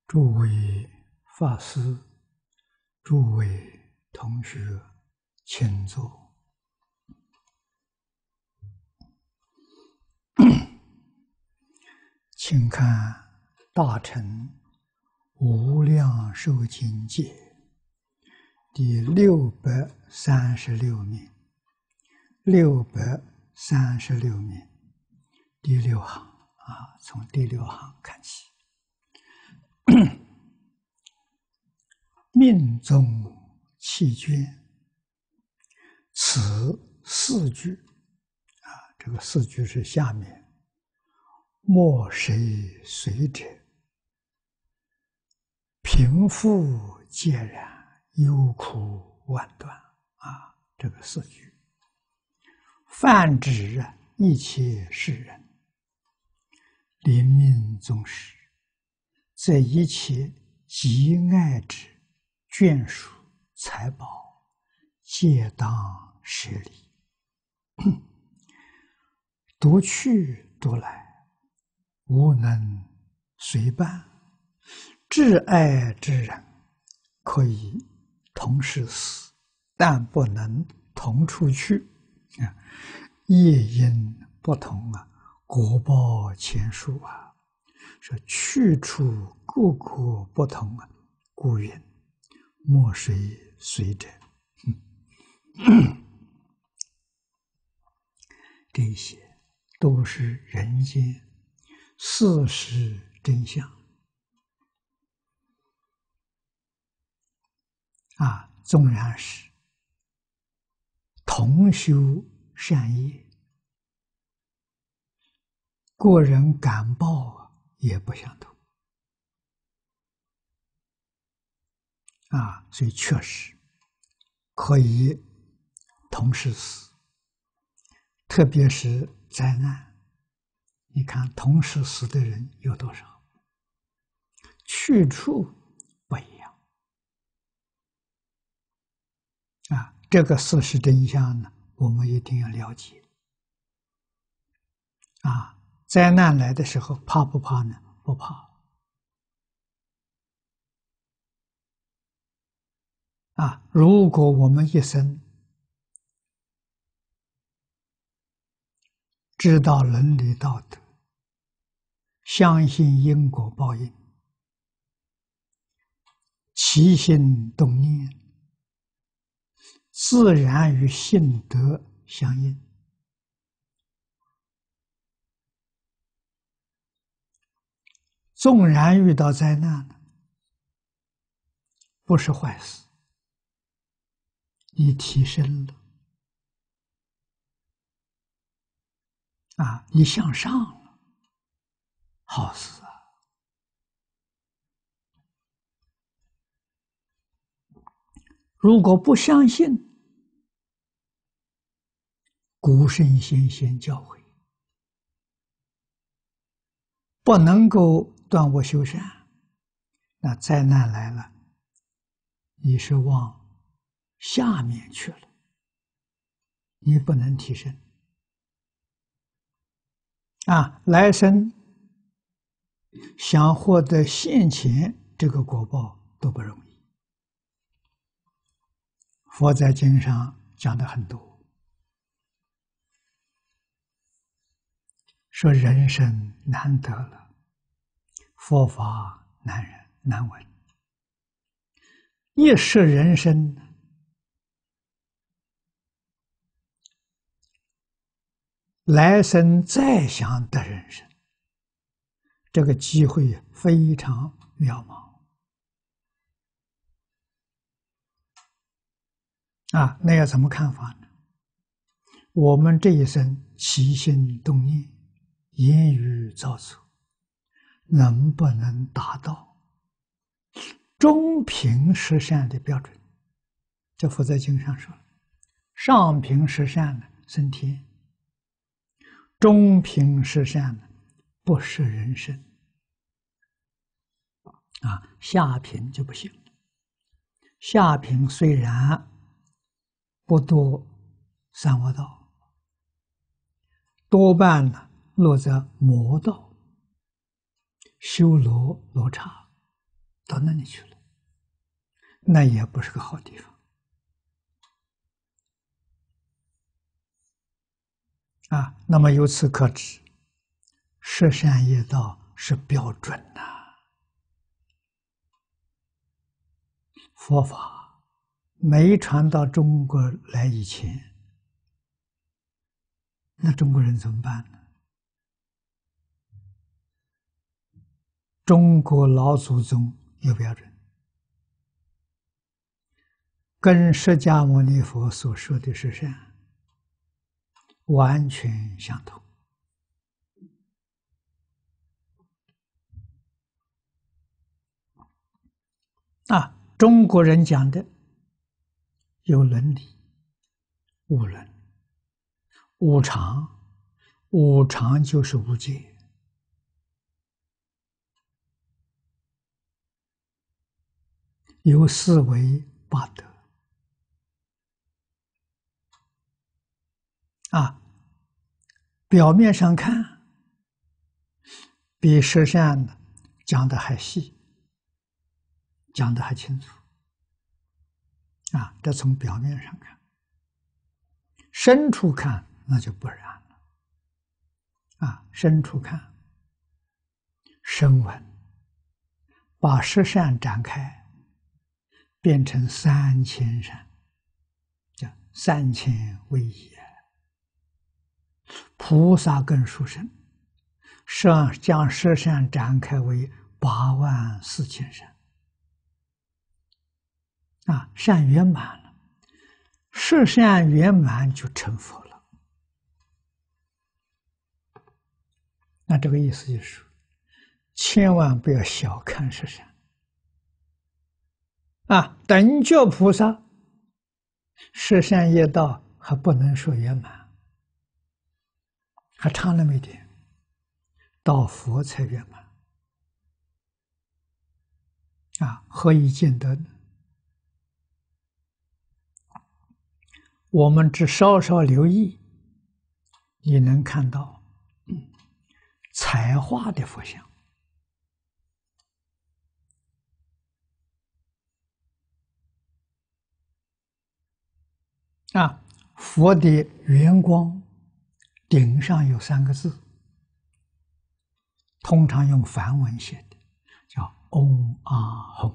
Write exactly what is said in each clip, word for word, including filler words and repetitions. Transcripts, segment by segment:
诸位法师、诸位同学，请坐。请看《大乘无量寿经解》第六百三十六面，六百三十六面第六行啊，从第六行看起。命中弃捐，此四句啊，这个四句是下面。莫谁随者，贫富皆然，忧苦万端啊！这个四句，泛指一切世人，临命终时，在一切极爱之眷属财宝，皆当舍离，独去独来，无能随伴。挚爱之人可以同时死，但不能同处去啊！业因不同啊，果报前殊啊。说去处各个不同啊，故云莫谁随者。这些都是人间事实真相啊！纵然是同修善业，个人感报也不相同啊！所以确实可以同时死，特别是灾难。你看，同时死的人有多少？去处不一样啊！这个事实真相呢，我们一定要了解啊！灾难来的时候，怕不怕呢？不怕啊！如果我们一生知道伦理道德，相信因果报应，起心动念自然与性德相应，纵然遇到灾难了，不是坏事，你提升了啊，你向上了，好事啊！如果不相信，古圣先贤教诲，不能够断恶修善，那灾难来了，你是往下面去了，你不能提升啊！来生想获得现前这个果报都不容易。佛在经上讲的很多，说人生难得了，佛法难人难闻。一世人生，来生再想得人生，这个机会非常渺茫啊！那要怎么看法呢？我们这一生起心动念、言语造作，能不能达到中平十善的标准？这佛在经上说，上平十善呢升天，中平十善呢不是人生啊，下品就不行了。下品虽然不多三恶道，多半呢落在魔道，修罗罗刹到那里去了，那也不是个好地方啊。那么由此可知，十善业道是标准呐、啊。佛法没传到中国来以前，那中国人怎么办呢？中国老祖宗有标准，跟释迦牟尼佛所说的十善完全相同啊！中国人讲的有伦理、无伦、无常，无常就是无戒。有四维八德啊，表面上看比十善讲的还细，讲的还清楚啊。这从表面上看，深处看那就不然了啊。深处看，声闻把十善展开，变成三千善，叫三千威仪。菩萨更殊胜，上将十善展开为八万四千善啊，善圆满了，十善圆满就成佛了。那这个意思就是，千万不要小看十善啊！等觉菩萨十善业道还不能说圆满，还差那么一点，到佛才圆满啊！何以见得呢？我们只稍稍留意，也能看到彩画的佛像啊，佛的圆光顶上有三个字，通常用梵文写的，叫嗡阿吽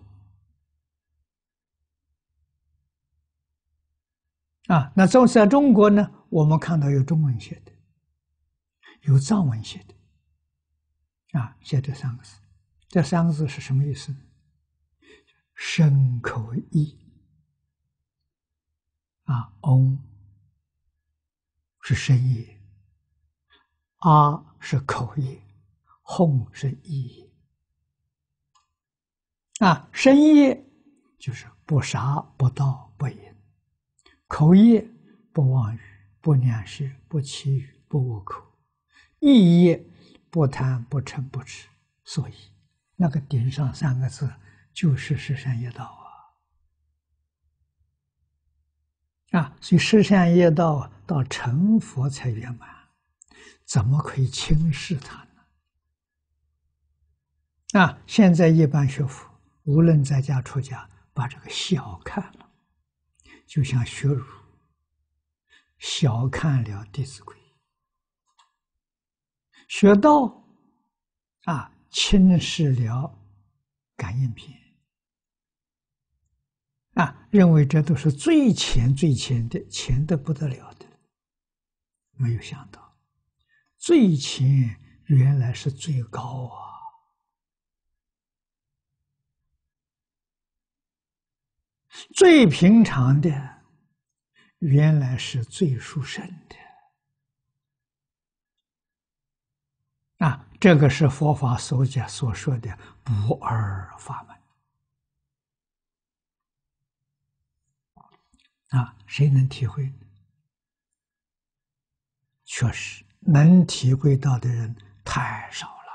啊。那在在中国呢，我们看到有中文写的，有藏文写的啊，写这三个字。这三个字是什么意思呢？身口意啊，嗡是身业，阿是口业，吽是意业啊。身业就是不杀、不盗、不淫；口业不妄语、不两舌、不绮语、不恶口；意业不贪、不嗔、不痴。所以那个顶上三个字就是十善业道啊！啊，所以十善业道到成佛才圆满，怎么可以轻视它呢？啊，现在一般学佛，无论在家出家，把这个小看了，就像学儒小看了《弟子规》，学道啊轻视了感应篇啊，认为这都是最浅最浅的，浅的不得了的。没有想到，最浅原来是最高啊！最平常的，原来是最殊胜的啊！这个是佛法所讲所说的不二法门啊！谁能体会？确实，能体会到的人太少了。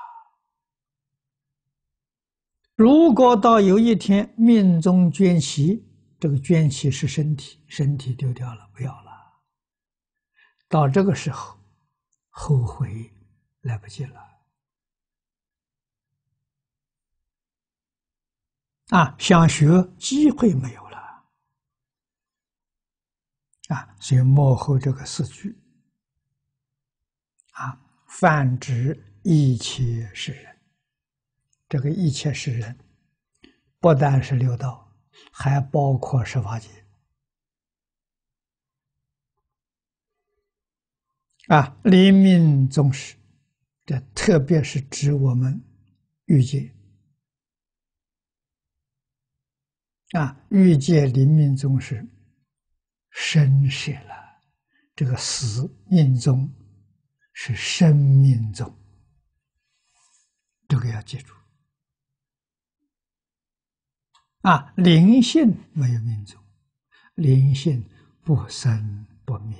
如果到有一天命中捐息，这个捐息是身体，身体丢掉了，不要了。到这个时候，后悔来不及了啊，想学机会没有了啊，所以幕后这个四句啊，泛指一切世人。这个一切世人，不但是六道，还包括十法界啊，临命终时，这特别是指我们欲界啊，欲界临命终时，生死了，这个死命终是生命终，这个要记住啊，灵性没有命终，灵性不生不灭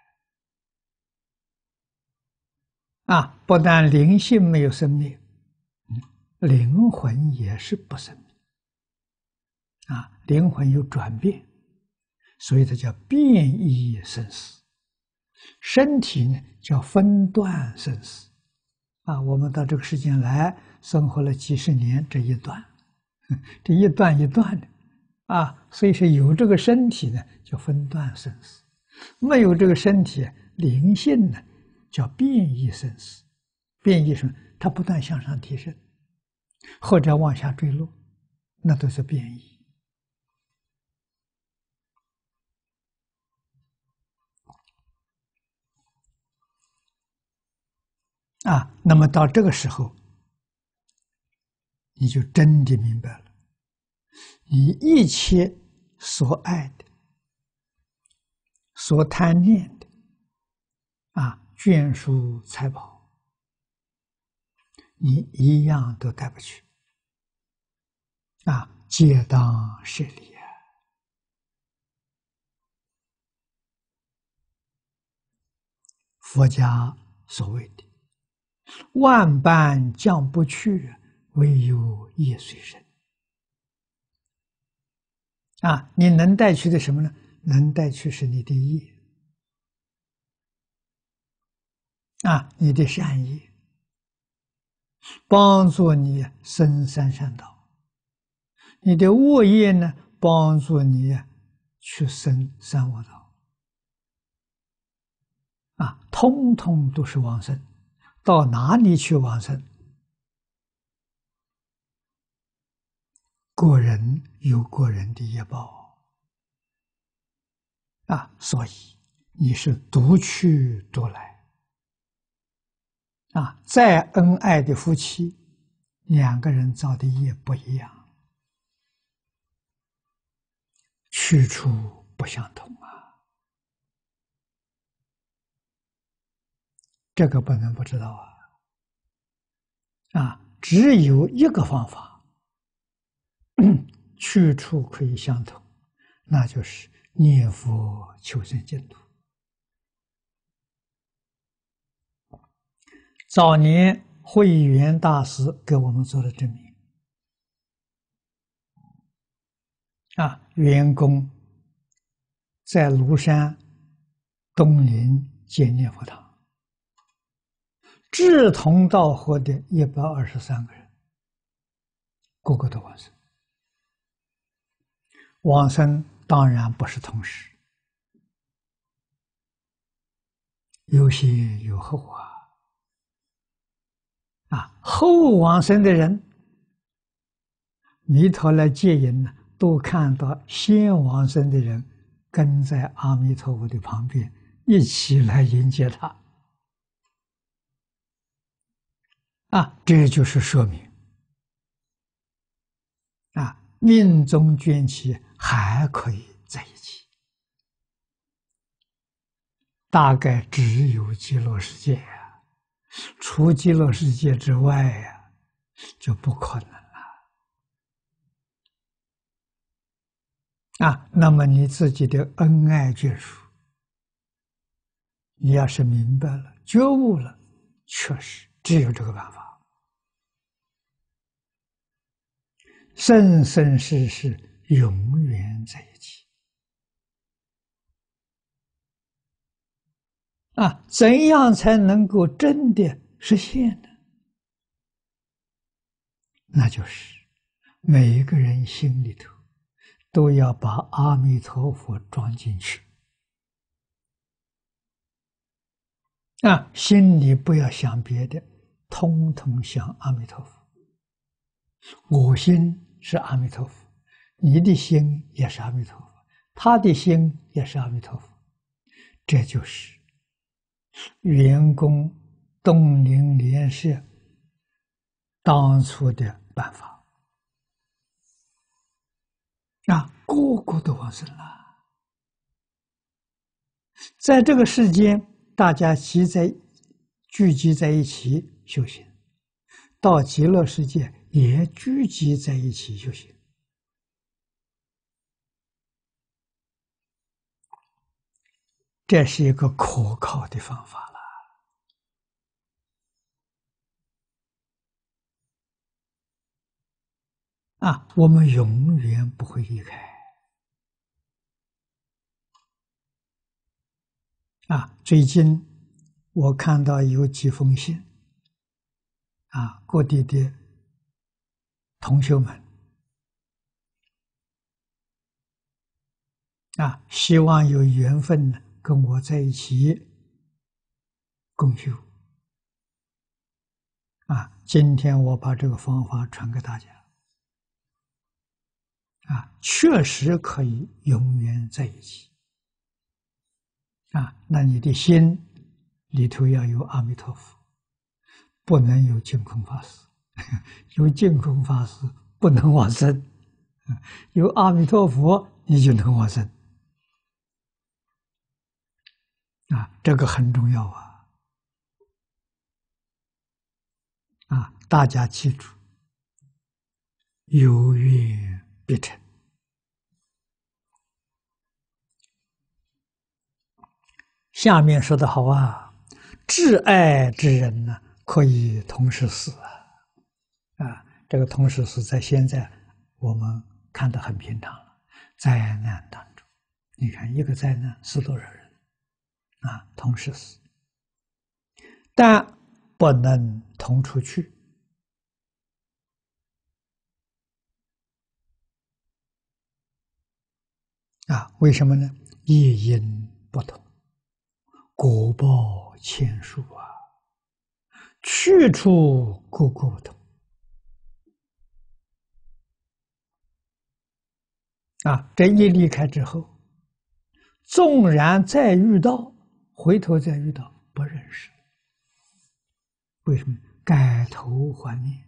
啊，不但灵性没有生灭，灵魂也是不生灭啊，灵魂有转变，所以它叫变异生死。身体呢叫分段生死啊，我们到这个世间来生活了几十年，这一段这一段一段的啊，所以说有这个身体呢叫分段生死，没有这个身体灵性呢叫变异生死。变异生它不断向上提升或者往下坠落，那都是变异啊。那么到这个时候你就真的明白了，你一切所爱的所贪念的啊，眷属财宝，你一样都带不去啊，皆当舍离啊。佛家所谓的万般将不去，唯有业随身啊，你能带去的什么呢？能带去是你的业啊，你的善业，帮助你生三善道；你的恶业呢，帮助你去生三恶道。啊，通通都是往生，到哪里去往生？个人有个人的业报啊，所以你是独去独来啊。再恩爱的夫妻，两个人造的业不一样，去处不相同啊。这个不能不知道啊！啊，只有一个方法，去处可以相同，那就是念佛求生净土。早年慧远大师给我们做了证明啊，员工在庐山东林建念佛堂。志同道合的一百二十三个人，个个都往生。往生当然不是同时，有先有后啊！啊，后往生的人，弥陀来接引呢，都看到先往生的人跟在阿弥陀佛的旁边，一起来迎接他。啊，这就是说明啊，命中缘起还可以在一起，大概只有极乐世界呀、啊，除极乐世界之外呀、啊，就不可能了。啊，那么你自己的恩爱眷属，你要是明白了、觉悟了，确实只有这个办法。生生世世永远在一起啊！怎样才能够真的实现呢？那就是每一个人心里头都要把阿弥陀佛装进去啊，心里不要想别的，通通想阿弥陀佛。我心是阿弥陀佛，你的心也是阿弥陀佛，他的心也是阿弥陀佛，这就是圆工东林莲社当初的办法啊，个个都往生了。在这个世间，大家集在聚集在一起修行，到极乐世界也聚集在一起修行。这是一个可靠的方法了啊！我们永远不会离开啊！最近我看到有几封信啊，各地的同学们啊，希望有缘分呢，跟我在一起共修啊。今天我把这个方法传给大家啊，确实可以永远在一起啊。那你的心里头要有阿弥陀佛，不能有净空法师，有净空法师不能往生，有阿弥陀佛你就能往生啊，这个很重要啊！啊，大家记住，有愿必成。下面说的好啊，挚爱之人呢，可以同时死啊！啊，这个同时死在现在我们看得很平常了，灾难当中，你看一个灾难死多少人啊，同时死，但不能同出去啊？为什么呢？业因不同，果报千殊啊，去处各个不同啊！这一离开之后，纵然再遇到，回头再遇到，不认识。为什么？改头换面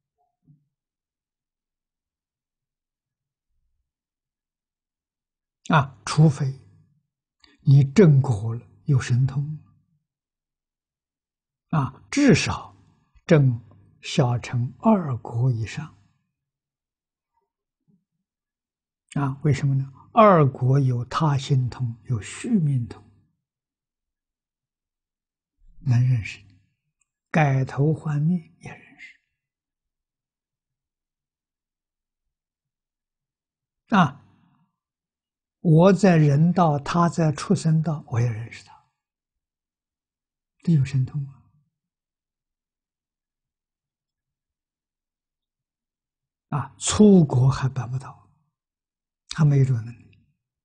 啊！除非你正果了，有神通啊，至少正小乘二果以上啊。为什么呢？二果有他心通，有续命通，能认识你，改头换面也认识啊。我在人道，他在畜生道，我也认识他，这有神通啊！啊，出国还办不到，他没有这个能力。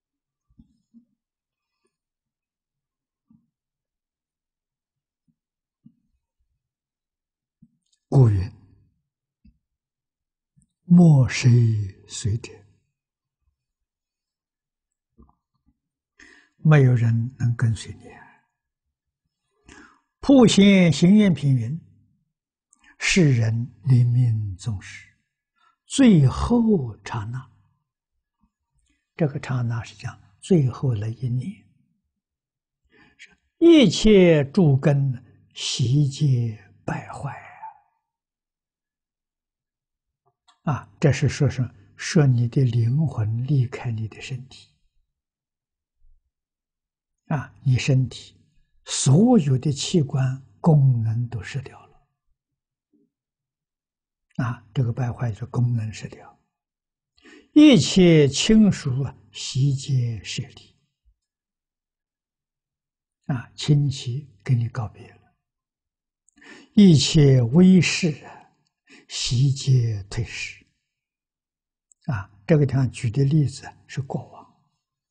故云：莫谁随者，没有人能跟随你。普贤行愿品云：世人临命终时，最后刹那，这个刹那是讲最后的一年，一切诸根悉皆败坏啊！啊，这是说什么？说你的灵魂离开你的身体啊，你身体所有的器官功能都失掉了啊，这个败坏是功能失掉，一切亲属啊，悉皆舍离啊，亲戚跟你告别了，一切威势啊，悉皆退失啊，这个地方举的例子是过往，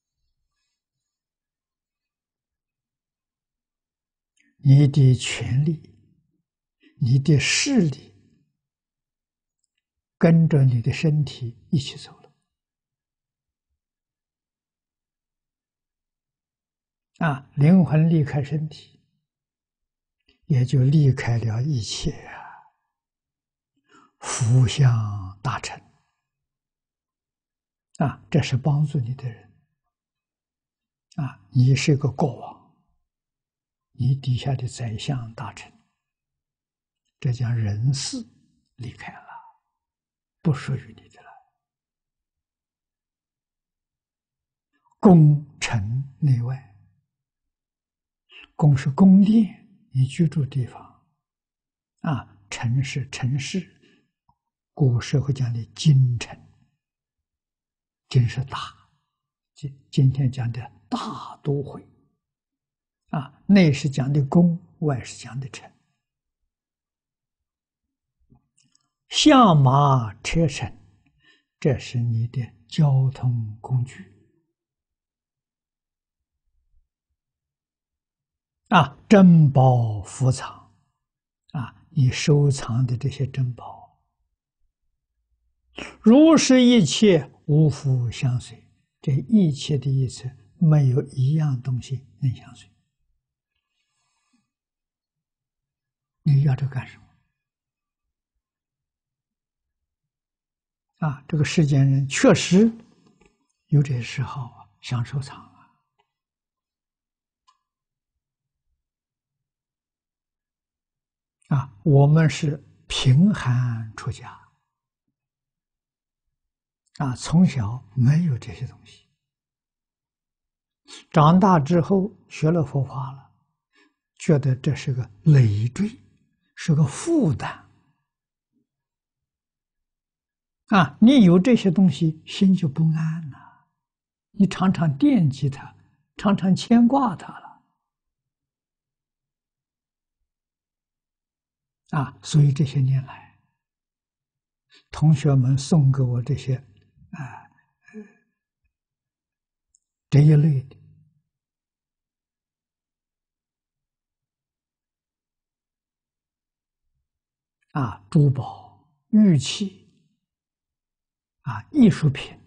你的权利、你的势力跟着你的身体一起走了。啊，灵魂离开身体，也就离开了一切啊，福相大成。啊，这是帮助你的人。啊，你是个国王，你底下的宰相大臣，这将人事离开了，不属于你的了。宫城内外，宫是宫殿，你居住地方。啊，城是城市，古时候讲的京城，京是大，今今天讲的大都会。啊，内是讲的宫，外是讲的城。象马车乘，这是你的交通工具。啊，珍宝伏藏，啊，你收藏的这些珍宝，如是一切无复相随。这一切的意思，没有一样东西能相随。你要这干什么？啊，这个世间人确实有这些嗜好啊，想收藏啊。啊，我们是贫寒出家，啊，从小没有这些东西，长大之后学了佛法了，觉得这是个累赘，是个负担。啊，你有这些东西，心就不安了，你常常惦记它，常常牵挂它了。啊，所以这些年来，同学们送给我这些啊这一类的啊珠宝、玉器啊艺术品，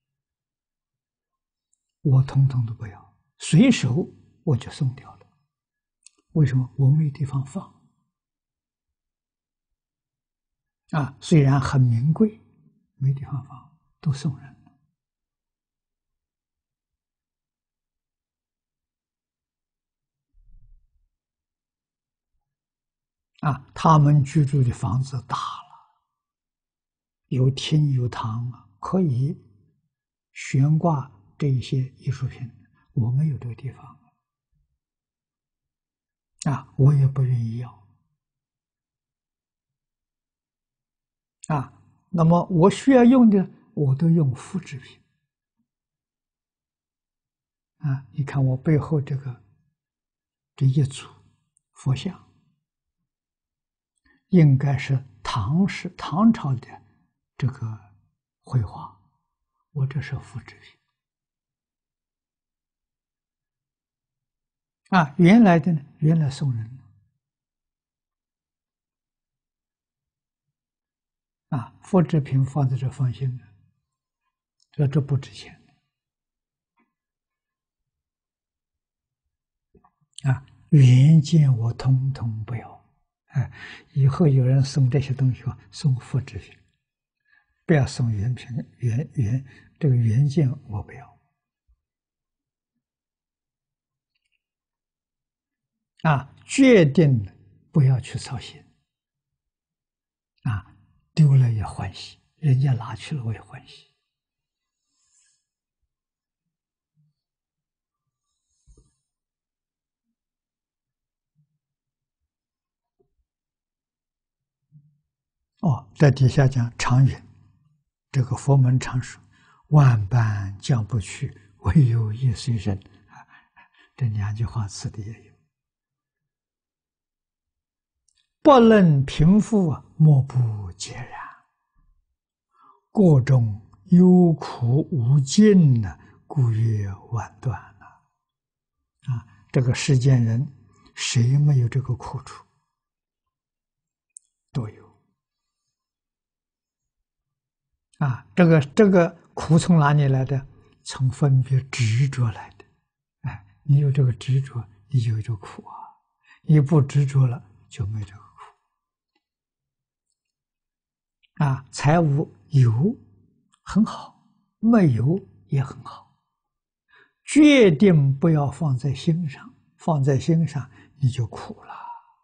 我统统都不要，随手我就送掉了。为什么？我没地方放。啊，虽然很名贵，没地方放，都送人了。啊，他们居住的房子大了，有厅有堂，可以悬挂这些艺术品。我没有这个地方，啊，我也不愿意要。啊，那么我需要用的，我都用复制品。啊，你看我背后这个这一组佛像，应该是唐时唐朝的这个绘画，我这是复制品。啊，原来的呢，原来送人了。啊，复制品放在这放心了，这这不值钱。啊，原件我通通不要。哎，以后有人送这些东西啊，送复制品，不要送原品原原这个原件，我不要。啊，决定不要去操心。啊，丢了也欢喜，人家拿去了我也欢喜。哦，在底下讲常云，这个佛门常说，万般将不去，唯有业随身。啊，这两句话词的也有。不论贫富，莫不孑然。个中忧苦无尽呢，故曰万端呐。啊，这个世间人谁没有这个苦处？都有。啊，这个这个苦从哪里来的？从分别执着来的。哎，你有这个执着，你就有这个苦啊；你不执着了，就没有这个苦。啊，财物有很好，没有也很好，决定不要放在心上，放在心上你就苦了。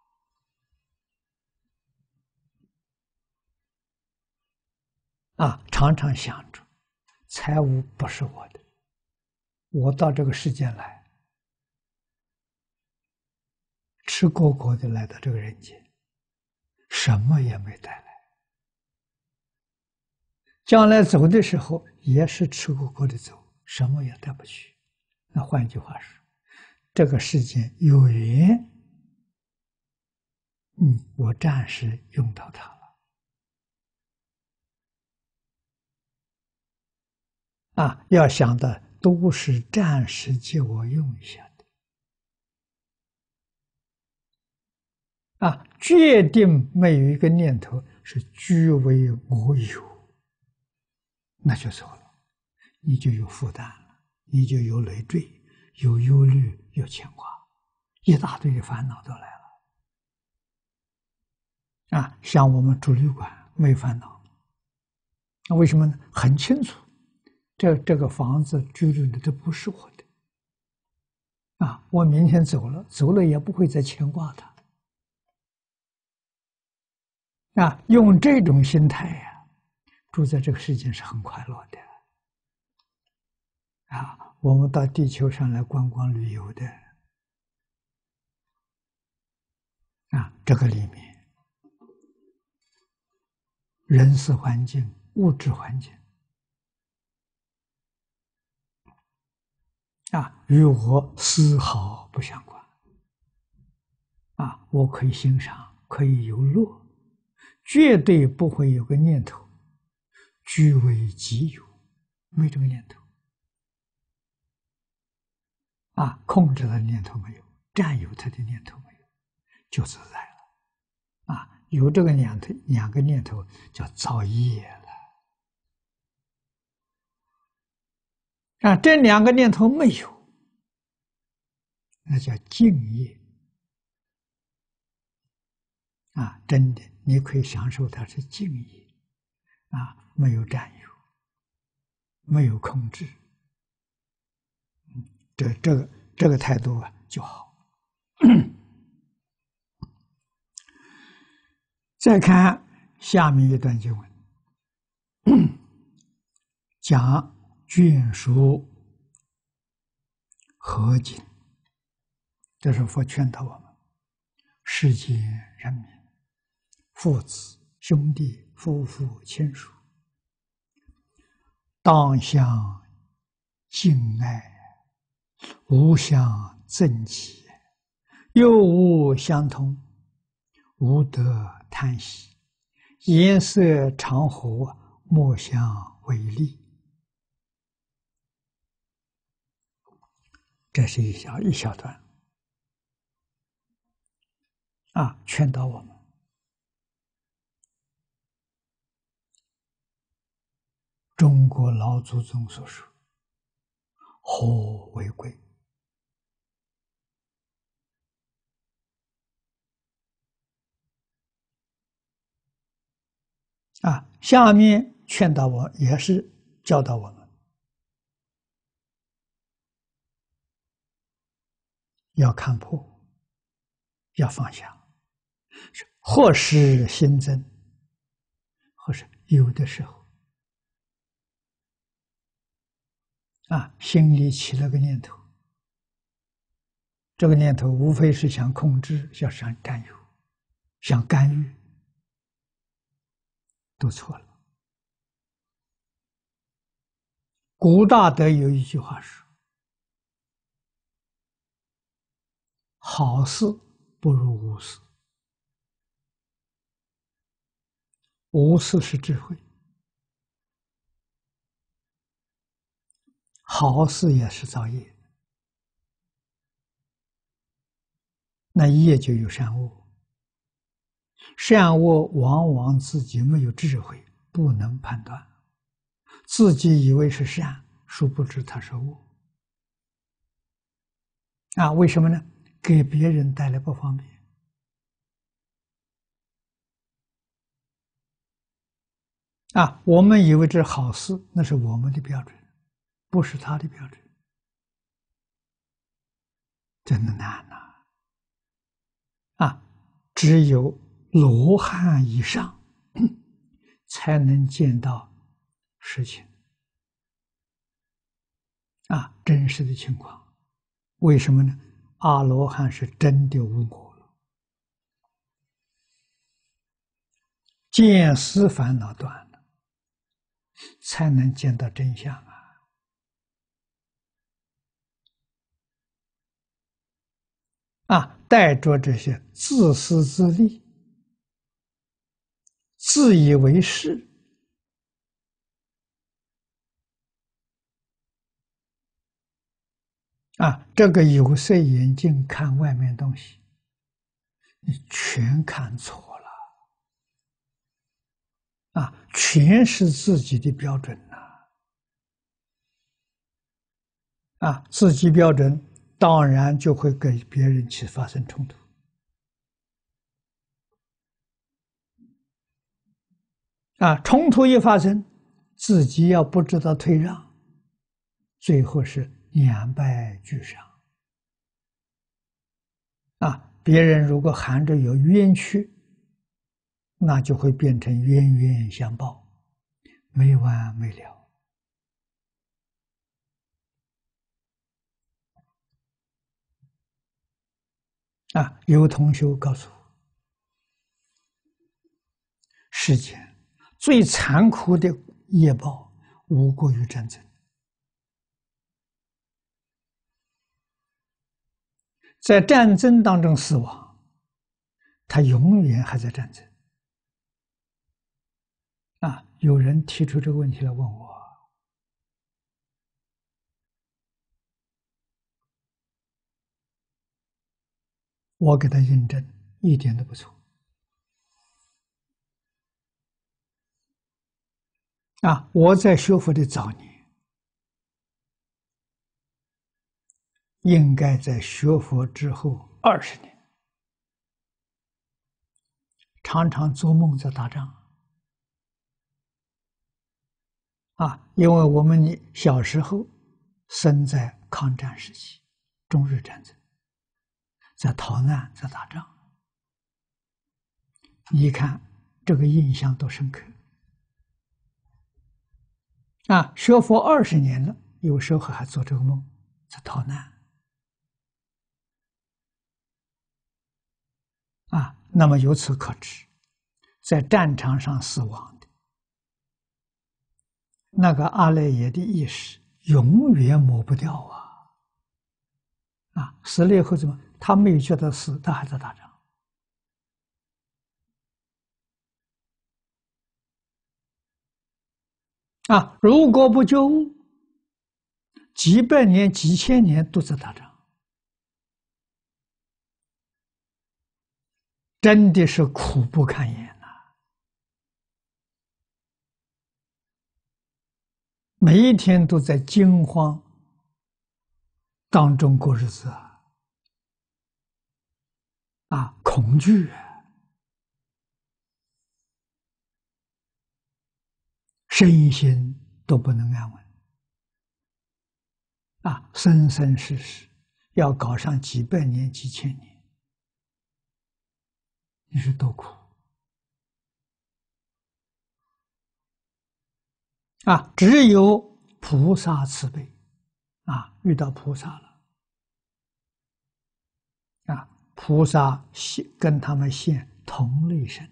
啊，常常想着，财物不是我的，我到这个世间来，吃果果的来到这个人间，什么也没带来。将来走的时候也是吃果果的走，什么也带不去。那换句话说，这个世间有缘，嗯，我暂时用到它了。啊，要想的都是暂时借我用一下的。啊，决定没有一个念头是据为我有。那就错了，你就有负担了，你就有累赘，有忧虑，有牵挂，一大堆的烦恼都来了。啊，像我们住旅馆没烦恼，那为什么呢？很清楚，这这个房子居住的都不是我的。啊，我明天走了，走了也不会再牵挂它。啊，用这种心态呀、啊，住在这个世界是很快乐的。啊，我们到地球上来观光旅游的，啊，这个里面，人事环境、物质环境，啊，与我丝毫不相关。啊，我可以欣赏，可以游乐，绝对不会有个念头，据为己有，没这个念头。啊，控制的念头没有，占有他的念头没有，就自在了。啊，有这个念头，两个念头叫造业了。啊，这两个念头没有，那叫净业。啊，真的，你可以享受它是净业。啊，没有占有，没有控制。这这个这个态度啊就好。再看下面一段经文，讲眷属和敬，这是佛劝导我们：世间人民、父子、兄弟、夫妇、亲属，当相敬爱，无相憎忌，又无相通，无得贪喜，颜色常和，莫相违逆。这是一小一小段啊，劝导我们中国老祖宗所说：“和为贵。”啊，下面劝导我，也是教导我们要看破，要放下。或是新增，或是有的时候啊，心里起了个念头，这个念头无非是想控制，想想占有，想干预，都错了。古大德有一句话说：“好事不如无事。”无事是智慧， 好事也是造业，那业就有善恶。善恶往往自己没有智慧，不能判断，自己以为是善，殊不知它是恶。啊，为什么呢？给别人带来不方便。啊，我们以为这是好事，那是我们的标准，不是他的标准，真的难呐！啊，只有罗汉以上才能见到事情啊，真实的情况。为什么呢？阿罗汉是真的无我了，见思烦恼断了，才能见到真相啊！啊，带着这些自私自利、自以为是，啊，这个有色眼镜看外面东西，你全看错了，啊，全是自己的标准呐，啊，自己标准当然就会跟别人起发生冲突，啊，冲突一发生，自己要不知道退让，最后是两败俱伤。啊，别人如果含着有冤屈，那就会变成冤冤相报，没完没了。啊，有同学告诉我，世间最残酷的业报，无过于战争。在战争当中死亡，他永远还在战争。啊，有人提出这个问题来问我，我给他印证，一点都不错。啊，我在学佛的早年，应该在学佛之后二十年，常常做梦在打仗。啊，因为我们小时候生在抗战时期，中日战争，在逃难，在打仗，你看这个印象多深刻。啊，学佛二十年了，有时候还做这个梦，在逃难。啊，那么由此可知，在战场上死亡的那个阿赖耶的意识，永远抹不掉啊！啊，死了以后怎么？他没有觉得死，他还在打仗。啊，如果不觉悟，几百年、几千年都在打仗，真的是苦不堪言呐！每一天都在惊慌当中过日子啊！啊，恐惧啊，身心都不能安稳啊！生生世世要搞上几百年、几千年，你是多苦啊！只有菩萨慈悲啊，遇到菩萨了啊，菩萨现跟他们现同类身，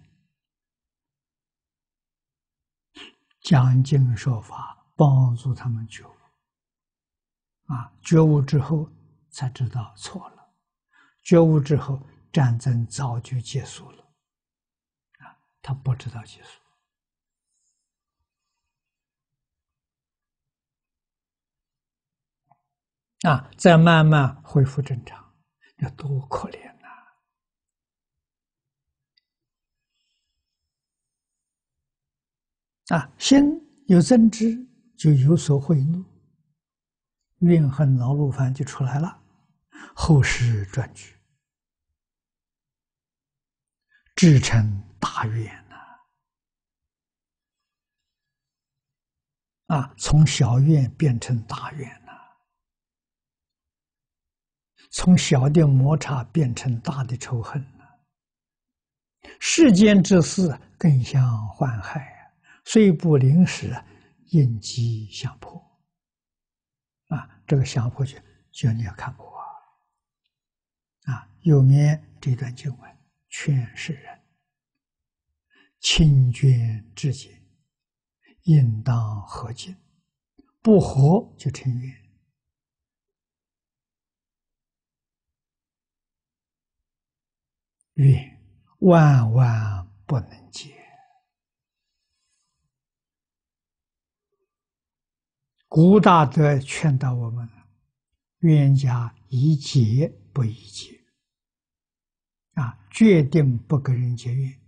讲经说法，帮助他们觉悟啊，觉悟之后才知道错了，觉悟之后战争早就结束了啊，他不知道结束。 啊，再慢慢恢复正常，这多可怜呐！啊，心有增知，就有所悔怒，怨恨恼怒烦就出来了，后世转局，至成大怨呐！啊，从小怨变成大怨呐，从小的摩擦变成大的仇恨了。世间之事更相患害。虽不临时，应激相迫。啊，这个相迫就就你要看破啊！啊，右面这段经文劝世人亲眷至简，应当和敬，不和就成怨。怨万万不能结。古大德劝导我们：冤家宜结不宜结。啊，决定不跟人结怨。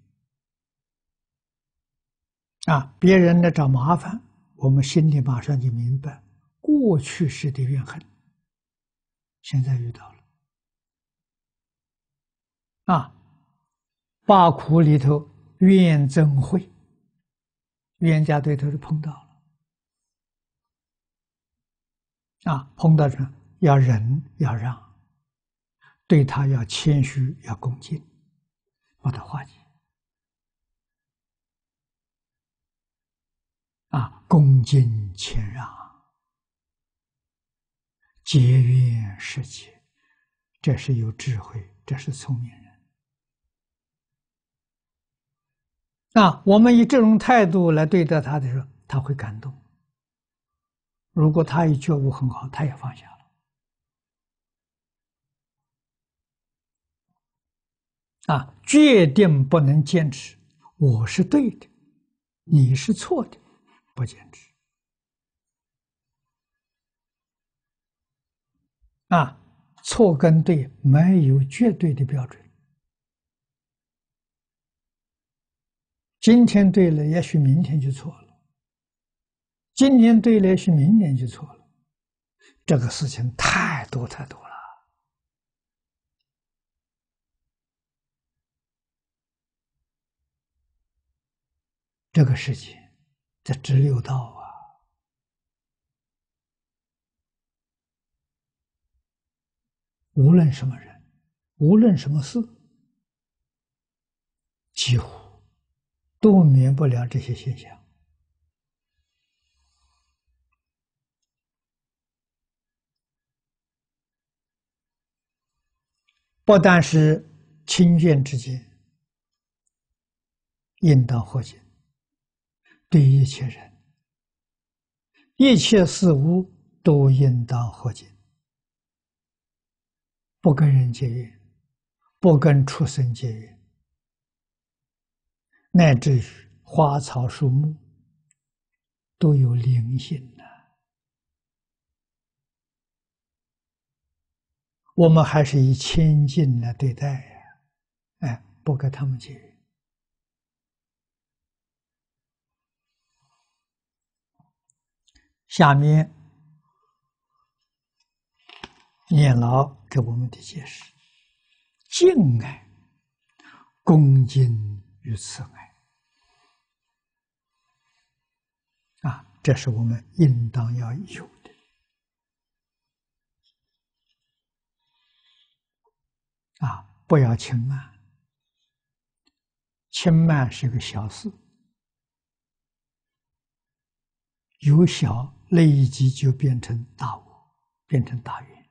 啊，别人来找麻烦，我们心里马上就明白，过去时的怨恨，现在遇到了。啊，八苦里头怨憎会，冤家对头是碰到了。啊，碰到这要忍要让，对他要谦虚要恭敬，把它化解。啊，恭敬谦让，结怨释结，这是有智慧，这是聪明人。啊，我们以这种态度来对待他的时候，他会感动。如果他一觉悟很好，他也放下了。啊，决定不能坚持，我是对的，你是错的，不坚持。啊，错跟对没有绝对的标准。今天对了，也许明天就错了；今年对了，也许明年就错了。这个事情太多太多了。这个世界，这直六道啊，无论什么人，无论什么事，几乎都免不了这些现象。不但是亲眷之间应当和解，对一切人、一切事物都应当和解，不跟人结怨，不跟畜生结怨，乃至于花草树木都有灵性的。我们还是以谦敬来对待呀，哎，不跟他们结怨。下面念老给我们的解释：敬爱、恭敬与慈爱，啊，这是我们应当要有的。啊，不要轻慢，轻慢是个小事，由小累积就变成大恶，变成大怨。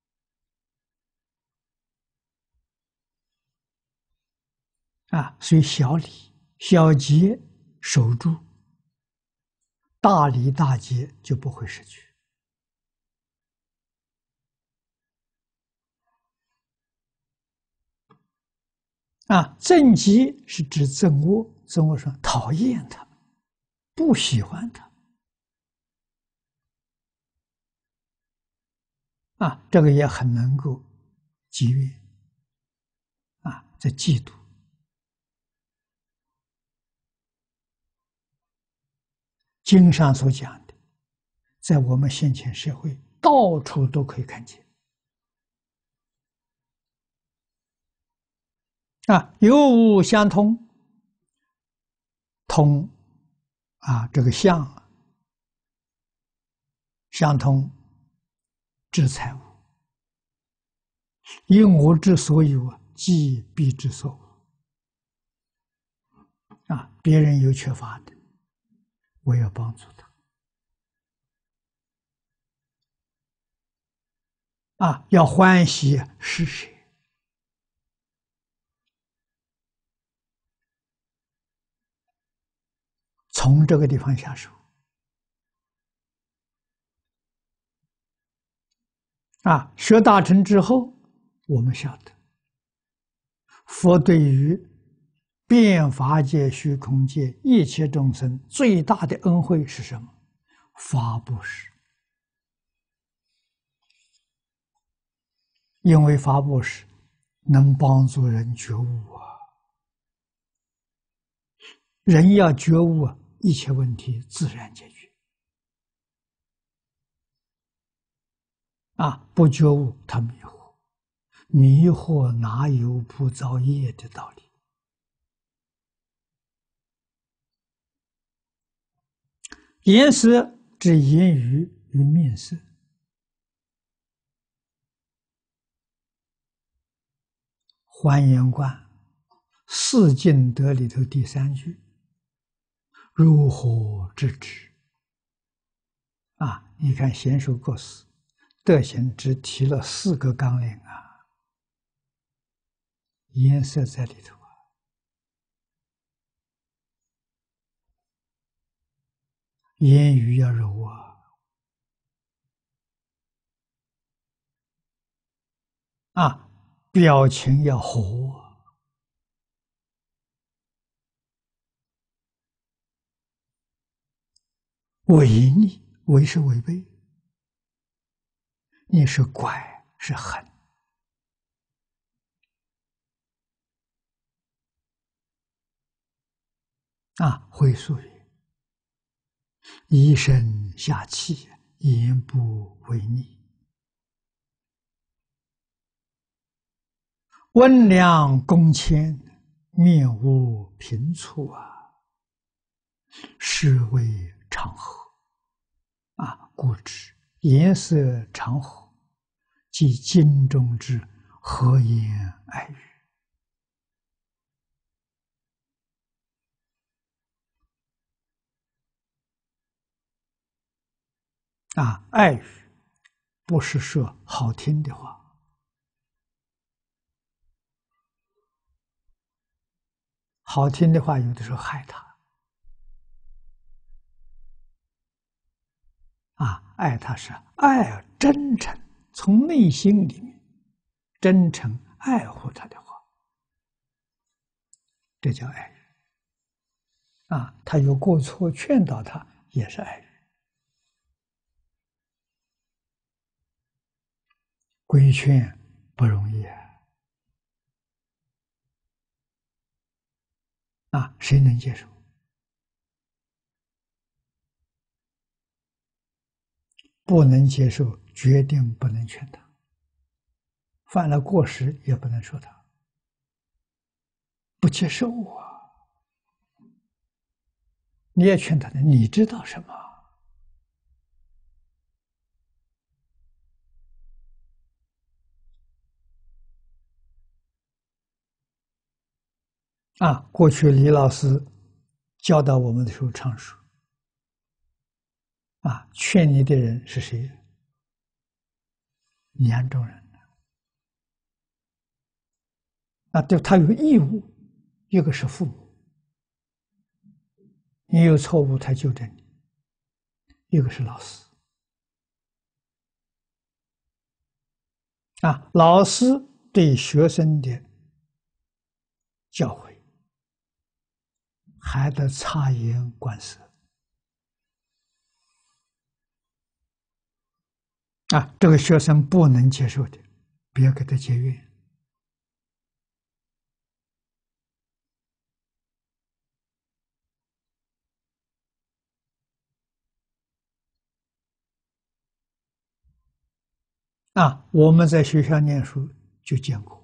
啊，所以小礼、小节守住，大礼大节就不会失去。啊，憎嫉是指憎恶，憎恶说讨厌他，不喜欢他。 啊，这个也很能够节约啊，这嫉妒。经上所讲的，在我们现前社会到处都可以看见啊，有无相通，通啊，这个相相通，知财物，因我之所有啊，即彼之所有啊，别人有缺乏的，我要帮助他啊，要欢喜施舍。从这个地方下手啊，学大乘之后，我们晓得，佛对于遍法界、虚空界一切众生最大的恩惠是什么？法布施。因为法布施能帮助人觉悟啊，人要觉悟啊，一切问题自然解决。啊，不觉悟他迷惑，迷惑哪有不造业的道理？言色之言语与面色，还原观四净德里头第三句，如何知之？啊，你看贤首过世，德行只提了四个纲领啊，颜色在里头啊，言语要柔啊，啊，表情要和啊，违逆，违是违背，逆是拐，是狠。啊，会俗语，以身下气，言不违逆。温良恭谦，面无平蹙啊，是谓常和啊。故知颜色常和，即经中之和颜爱语啊。爱语不是说好听的话，好听的话有的时候害他啊。爱他是爱而真诚，从内心里面真诚爱护他的话，这叫爱语啊。他有过错，劝导他也是爱语。规劝不容易啊，啊，谁能接受？不能接受，决定不能劝他。犯了过失也不能说他，不接受啊。你也劝他的，你知道什么？啊，过去李老师教导我们的时候常说，啊，劝你的人是谁？两种人啊，对他有义务，一个是父母，你有错误他纠正你；一个是老师，啊，老师对学生的教诲还得察言观色啊，这个学生不能接受的，别给他结怨。啊，我们在学校念书就见过，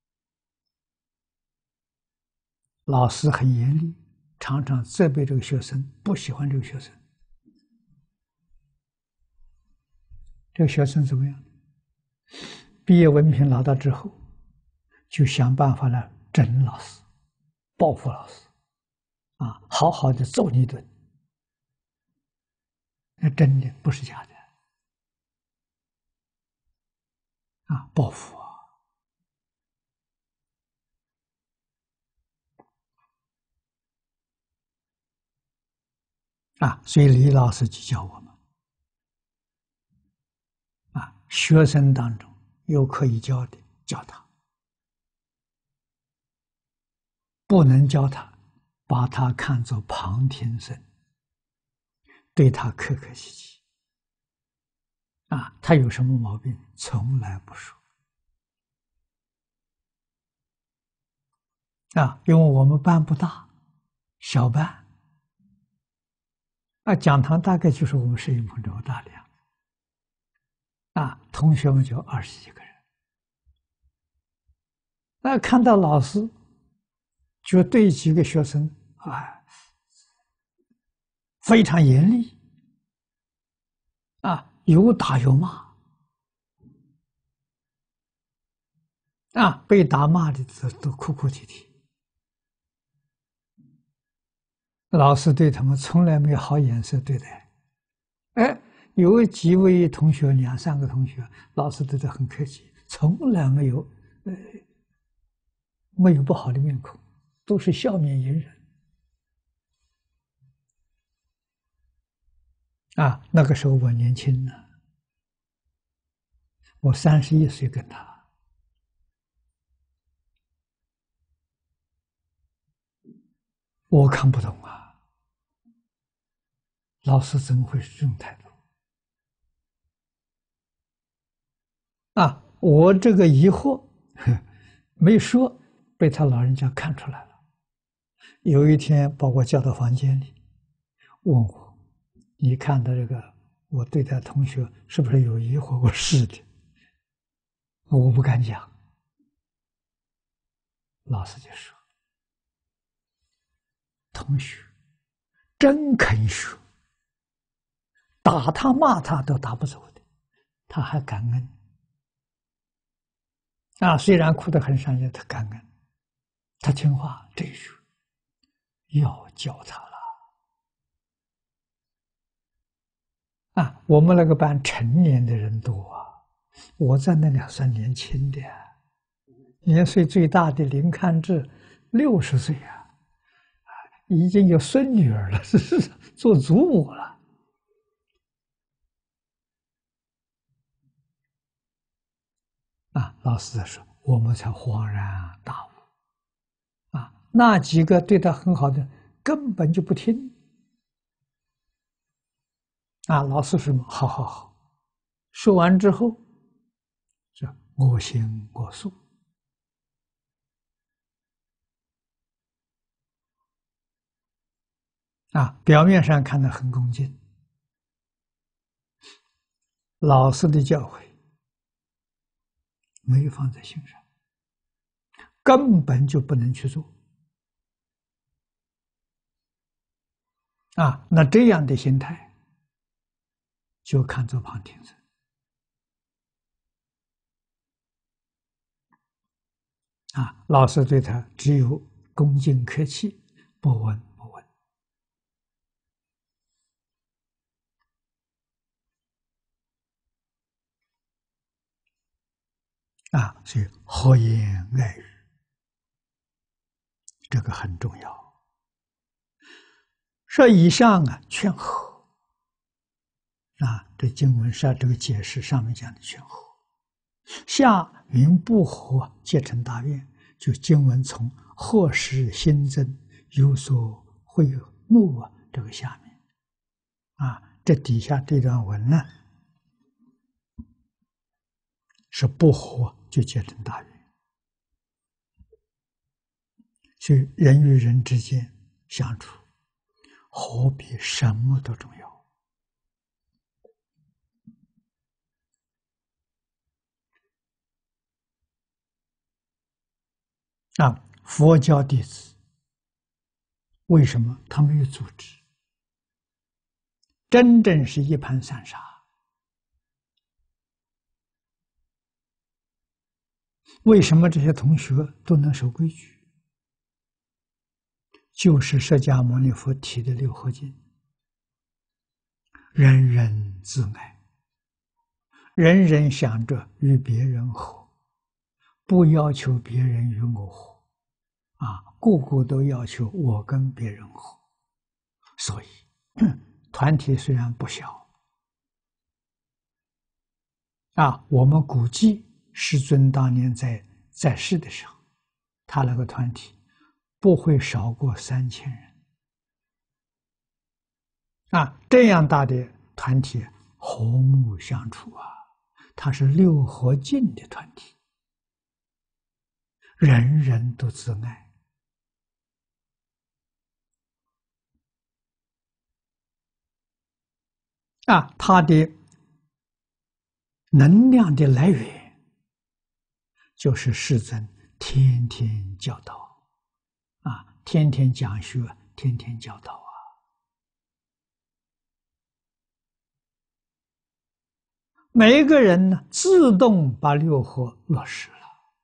老师很严厉，常常责备这个学生，不喜欢这个学生。这个学生怎么样？毕业文凭拿到之后，就想办法来整老师，报复老师，啊，好好的揍你一顿。那真的不是假的啊，报复啊！啊，所以李老师就教我们啊，学生当中有可以教的，教他；不能教他，把他看作旁听生，对他客客气气。啊，他有什么毛病，从来不说。啊，因为我们班不大，小班。啊，讲堂大概就是我们摄影棚这么大的样子。啊，同学们就二十几个人。那看到老师，就对几个学生啊，非常严厉。啊，有打有骂。啊，被打骂的都都哭哭啼啼。老师对他们从来没有好眼色对待。哎，有几位同学，两三个同学，老师对他很客气，从来没有，呃，没有不好的面孔，都是笑面迎人。啊，那个时候我年轻呢，我三十一岁跟他，我看不懂啊，老师怎么会是这种态度？啊，我这个疑惑没说，被他老人家看出来了。有一天把我叫到房间里，问我：“你看的这个，我对待同学是不是有疑惑？”我说：“是的。”我不敢讲。老师就说：“同学真肯学，打他骂他都打不走的，他还感恩。啊，虽然哭得很伤心，他感恩，他听话，这一学要教他了。”啊，我们那个班成年的人多啊，我在那里还算年轻的，年岁最大的林康志六十岁啊，已经有孙女儿了，是做祖母了。啊，老师在说，我们才恍然大悟。啊，那几个对他很好的，根本就不听。啊，老师说：“好好好。”说完之后，是我行我素。啊，表面上看得很恭敬，老师的教诲没有放在心上，根本就不能去做。啊，那这样的心态，就看作旁听生。啊，老师对他只有恭敬客气，不闻不问。啊，所以和颜爱语，这个很重要。说以上啊，劝和。啊，这经文是这个解释上面讲的劝和。下云不和，皆成大愿。就经文从和时新增，有所会怒啊，这个下面。啊，这底下这段文呢， 是不和就结成大缘。所以人与人之间相处，和比什么都重要。啊，佛教弟子为什么他没有组织？真正是一盘散沙。为什么这些同学都能守规矩？就是释迦牟尼佛提的六合敬，人人自爱，人人想着与别人和，不要求别人与我和，啊，个个都要求我跟别人和。所以团体虽然不小，啊，我们估计师尊当年在在世的时候，他那个团体不会少过三千人。啊，这样大的团体和睦相处啊，它是六合敬的团体，人人都自爱。啊，它的能量的来源就是世尊天天教导，啊，天天讲学，天天教导啊。每一个人呢，自动把六合落实了。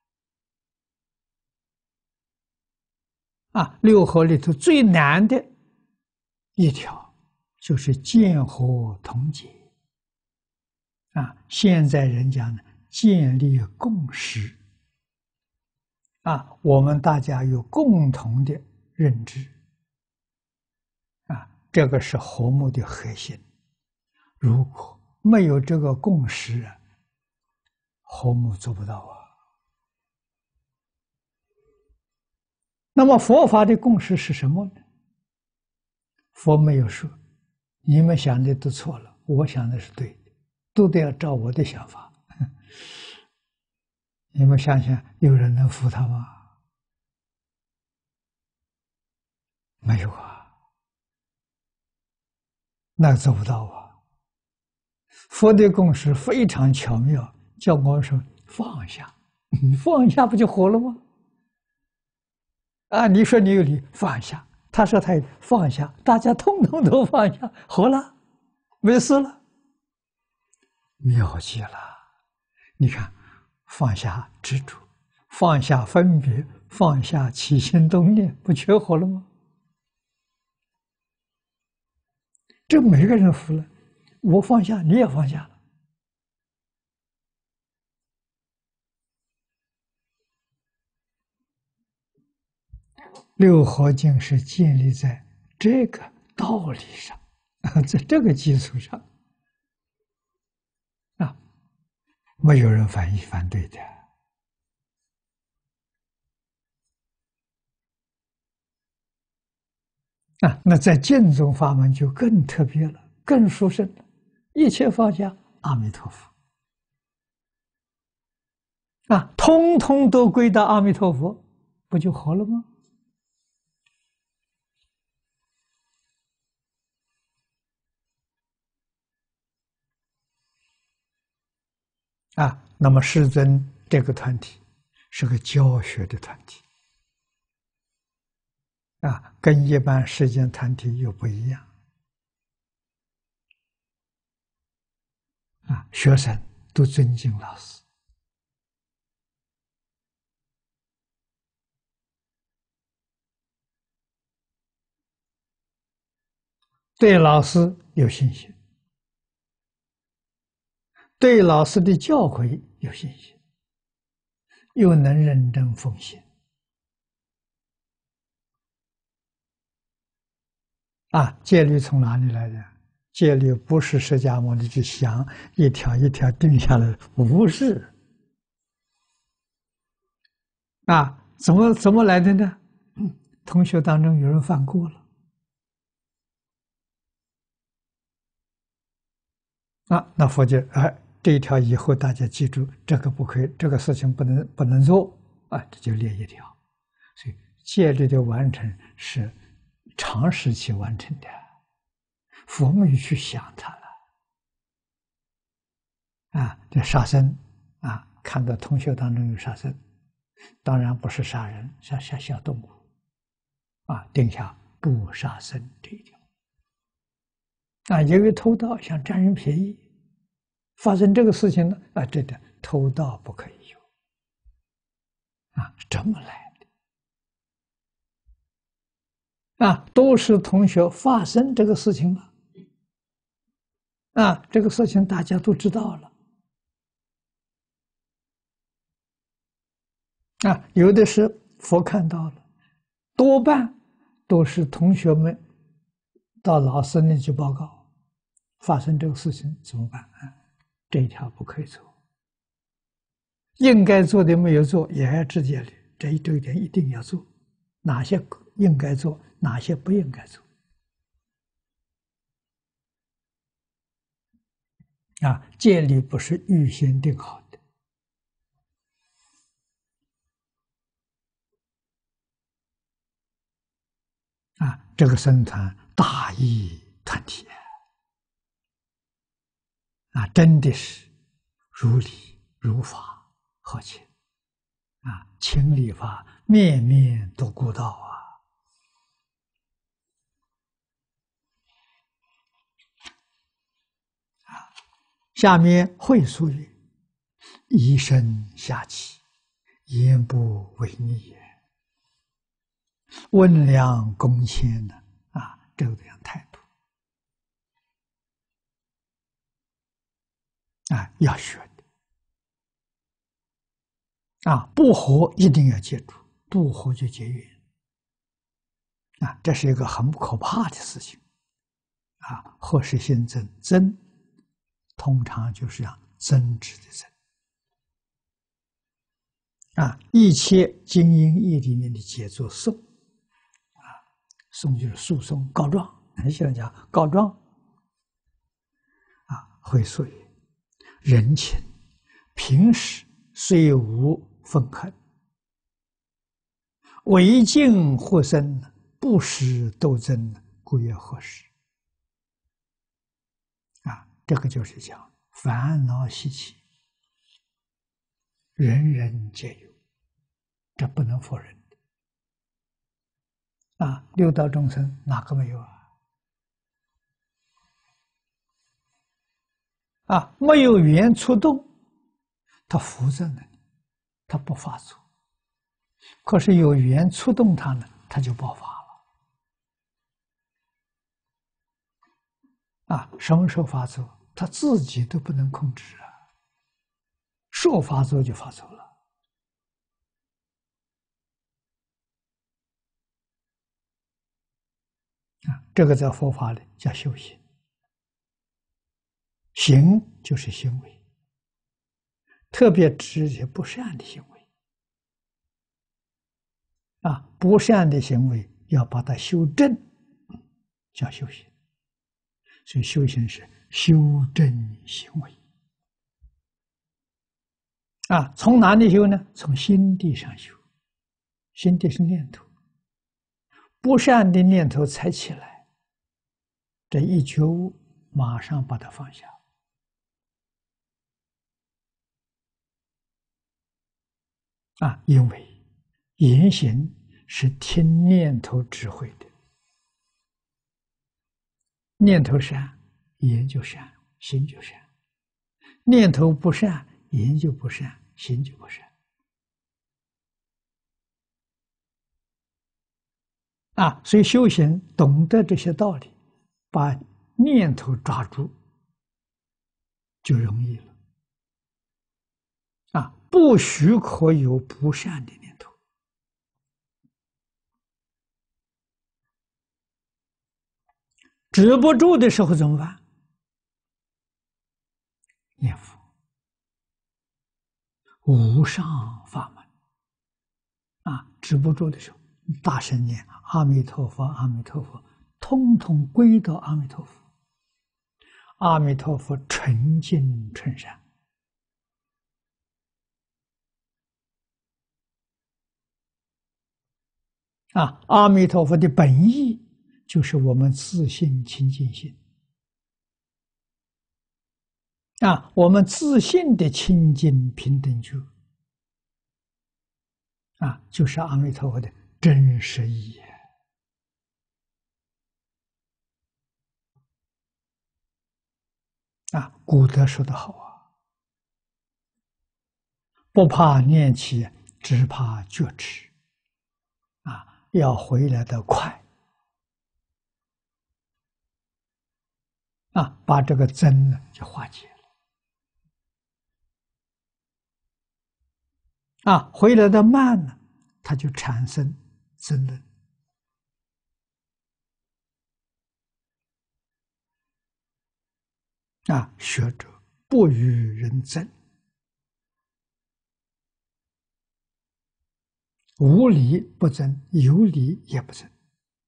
啊，六合里头最难的一条就是见合同解。啊，现在人家呢，建立共识。啊，我们大家有共同的认知。啊，这个是和睦的核心。如果没有这个共识啊，和睦做不到啊。那么佛法的共识是什么呢？佛没有说，你们想的都错了，我想的是对的，都得要照我的想法。你们想想，有人能服他吗？没有啊，那做不到啊。佛的共识非常巧妙，叫我说放下，放下不就活了吗？啊，你说你有理，放下；他说他有理，放下，大家通通都放下，活了，没事了，妙极了。你看，放下执着，放下分别，放下起心动念，不全活了吗？这每个人服了，我放下，你也放下了。六合敬是建立在这个道理上，在这个基础上，啊，没有人反对反对的。啊，那在净宗法门就更特别了，更殊胜了。一切放下，阿弥陀佛。啊，通通都归到阿弥陀佛，不就好了吗？啊，那么师尊这个团体是个教学的团体，啊，跟一般世间团体又不一样。啊，学生都尊敬老师，对老师有信心，对老师的教诲有信心，又能认真奉献。啊，戒律从哪里来的？戒律不是释迦牟尼去想一条一条定下来，不是。啊，怎么怎么来的呢？同学当中有人犯过了，啊，那佛就哎这一条以后大家记住，这个不可以，这个事情不能不能做啊，这就列一条。所以戒律的完成是长时期完成的，佛没有去想它了。啊，这杀生啊，看到同学当中有杀生，当然不是杀人，杀杀小动物，啊，定下不杀生这一条。啊，由于偷盗想占人便宜，发生这个事情呢，啊，这个偷盗不可以有，啊，这么来的，啊，都是同学发生这个事情了，啊，这个事情大家都知道了，啊，有的是佛看到了，多半都是同学们到老师那里去报告，发生这个事情怎么办啊？这一条不可以做，应该做的没有做，也要直接的，这一这一点一定要做，哪些应该做，哪些不应该做。啊，戒律不是预先定好的。啊，这个僧团大义团体啊，真的是如理如法合情啊，情理法面面都顾到啊。啊，下面会疏语，以身下气，言不违逆也。温良恭谦的啊，这样态度啊，要学的啊，不合一定要戒除，不合就结缘啊，这是一个很可怕的事情啊。何时心增？增通常就是要增值的增啊。一切经营义里面的杰作颂啊，颂就是诉讼告状，很喜欢讲告状啊。会说人情平时虽无愤恨，为敬或生，不时斗争，故曰何时啊。这个就是讲烦恼习气人人皆有，这不能否认的啊。六道众生哪个没有啊？啊，没有缘触动，他浮在那里，他不发作；可是有缘触动他呢，他就爆发了。啊，什么时候发作？他自己都不能控制啊，说发作就发作了。啊，这个在佛法里叫修行，行就是行为，特别指一些不善的行为。啊，不善的行为要把它修正，叫修行。所以修行是修正行为。啊，从哪里修呢？从心地上修。心地是念头，不善的念头才起来，这一觉悟马上把它放下。啊，因为言行是听念头指挥的，念头善，言就善，行就善；念头不善，言就不善，行就不善。啊，所以修行懂得这些道理，把念头抓住，就容易了。啊，不许可有不善的念头。止不住的时候怎么办？念佛，无上法门。啊，止不住的时候，大声念阿弥陀佛，阿弥陀佛，通通归到阿弥陀佛。阿弥陀佛纯净纯善， 啊，阿弥陀佛的本意就是我们自信清净心啊，我们自信的清净平等觉啊，就是阿弥陀佛的真实意义啊。古德说得好啊，不怕念起，只怕觉迟啊，要回来的快啊，把这个增呢就化解了啊，回来的慢呢，它就产生争论啊。学者不与人争，无理不争，有理也不争，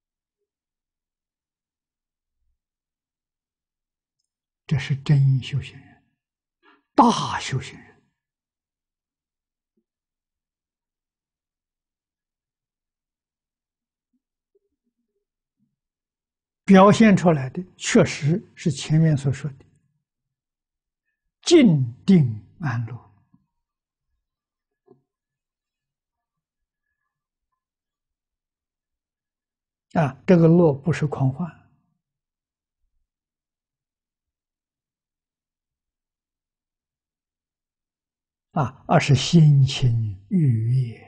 这是真修行人，大修行人。表现出来的确实是前面所说的静定安乐啊，这个乐不是狂欢啊，而是心情愉悦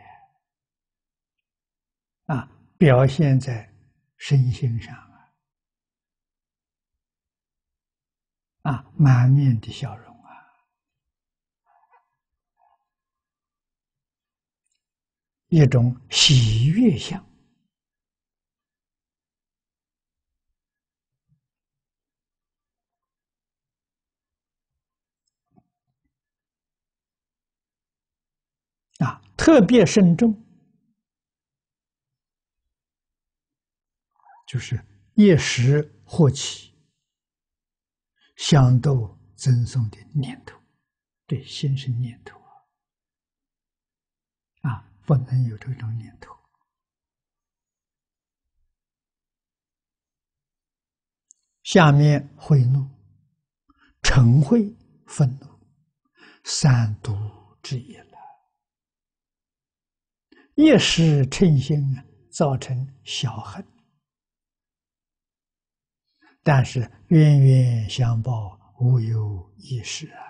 啊，表现在身心上啊，啊，满面的笑容啊，一种喜悦相啊，特别慎重，就是一时或起想斗赠送的念头，对，心生念头啊，不能有这种念头。下面慧怒、嗔恚、愤怒，三毒之一了。一时嗔心造成小恨，但是冤冤相报，无有一时啊。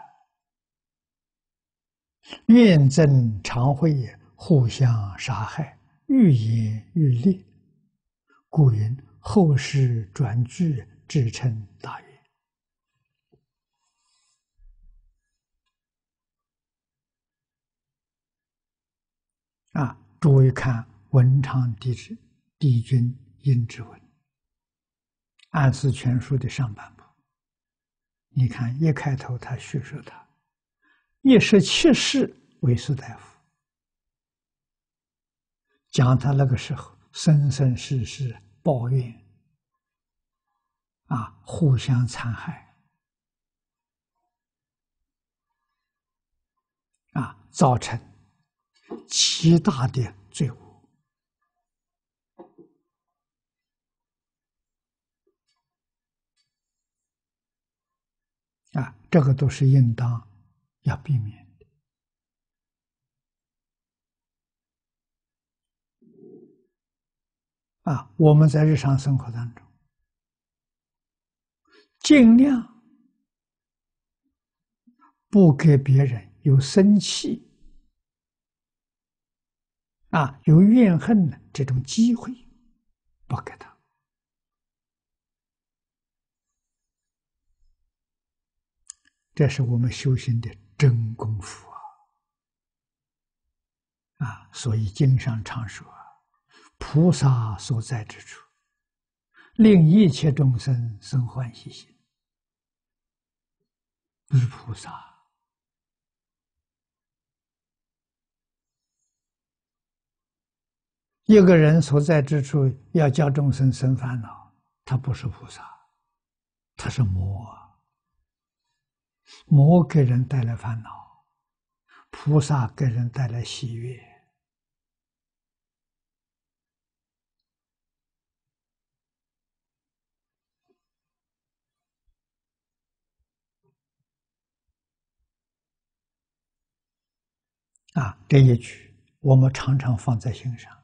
怨憎常会互相杀害，愈演愈烈，故云后世转句，至称大怨啊。诸位看文昌帝制帝君阴之文，安史全书的上半部，你看一开头他叙述他一十七世为士大夫，讲他那个时候生生世世抱怨啊，互相残害啊，造成极大的罪恶啊，这个都是应当要避免的啊。我们在日常生活当中，尽量不给别人有生气啊、有怨恨的这种机会，不给他。这是我们修行的真功夫啊！啊，所以经上常说，菩萨所在之处，令一切众生生欢喜心，不是菩萨。一个人所在之处要叫众生生烦恼，他不是菩萨，他是魔啊。魔给人带来烦恼，菩萨给人带来喜悦啊，这一句我们常常放在心上，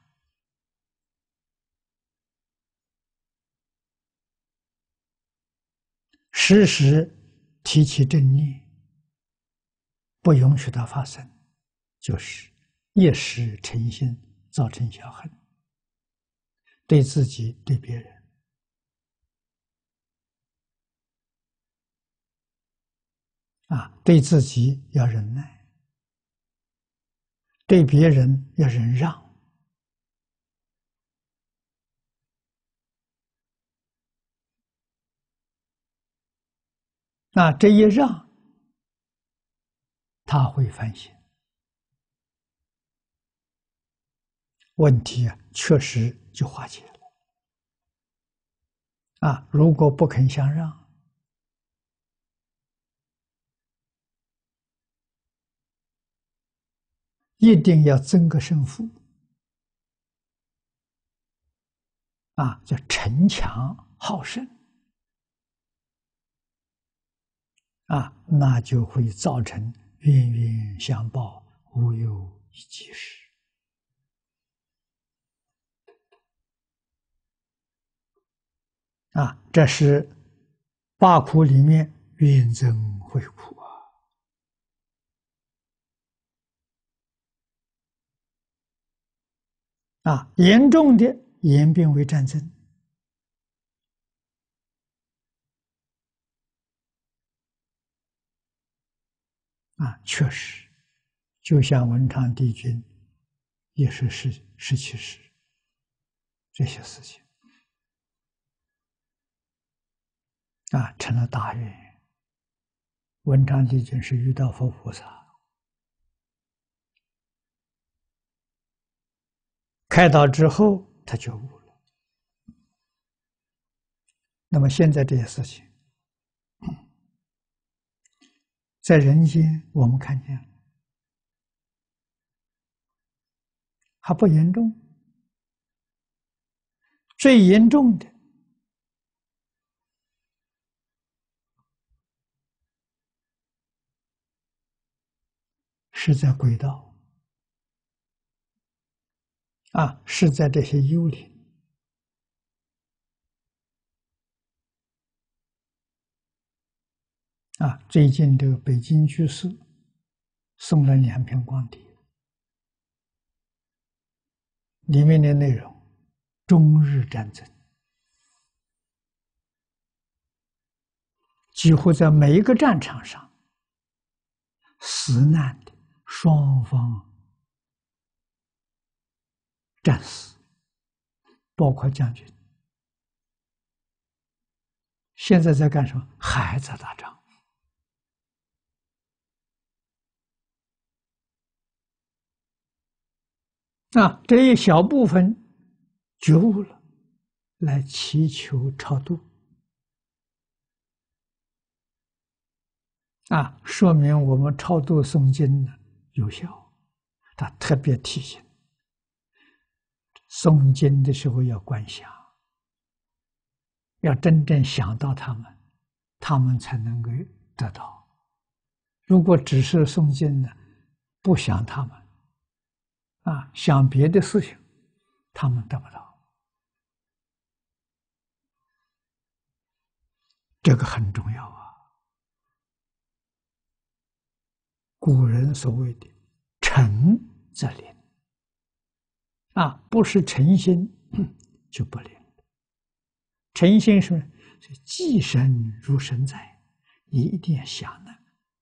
时时提起正念，不允许它发生，就是一时嗔心，造成小恨，对自己对别人。啊，对自己要忍耐，对别人要忍让。那这一让，他会反省，问题啊，确实就化解了。啊，如果不肯相让，一定要争个胜负。啊，叫逞强好胜。啊，那就会造成冤冤相报，无有一起时。啊，这是八苦里面怨憎会苦啊。啊，严重的演变为战争。啊，确实，就像文昌帝君也是十十七世这些事情。啊，成了大愿。文昌帝君是遇到佛菩萨，开导之后，他觉悟了。那么现在这些事情，在人间我们看见还不严重，最严重的是在轨道。啊，是在这些幽灵。啊，最近这个北京居士送了两篇光碟，里面的内容，中日战争，几乎在每一个战场上，死难的双方战死，包括将军。现在在干什么？还在打仗。啊，这一小部分觉悟了，来祈求超度。啊，说明我们超度诵经呢有效。他特别提醒，诵经的时候要观想，要真正想到他们，他们才能够得到。如果只是诵经呢，不想他们，啊，想别的事情，他们得不到。这个很重要啊。古人所谓的诚则灵，啊，不是诚心就不灵。诚心是既神如神在，你一定要想的。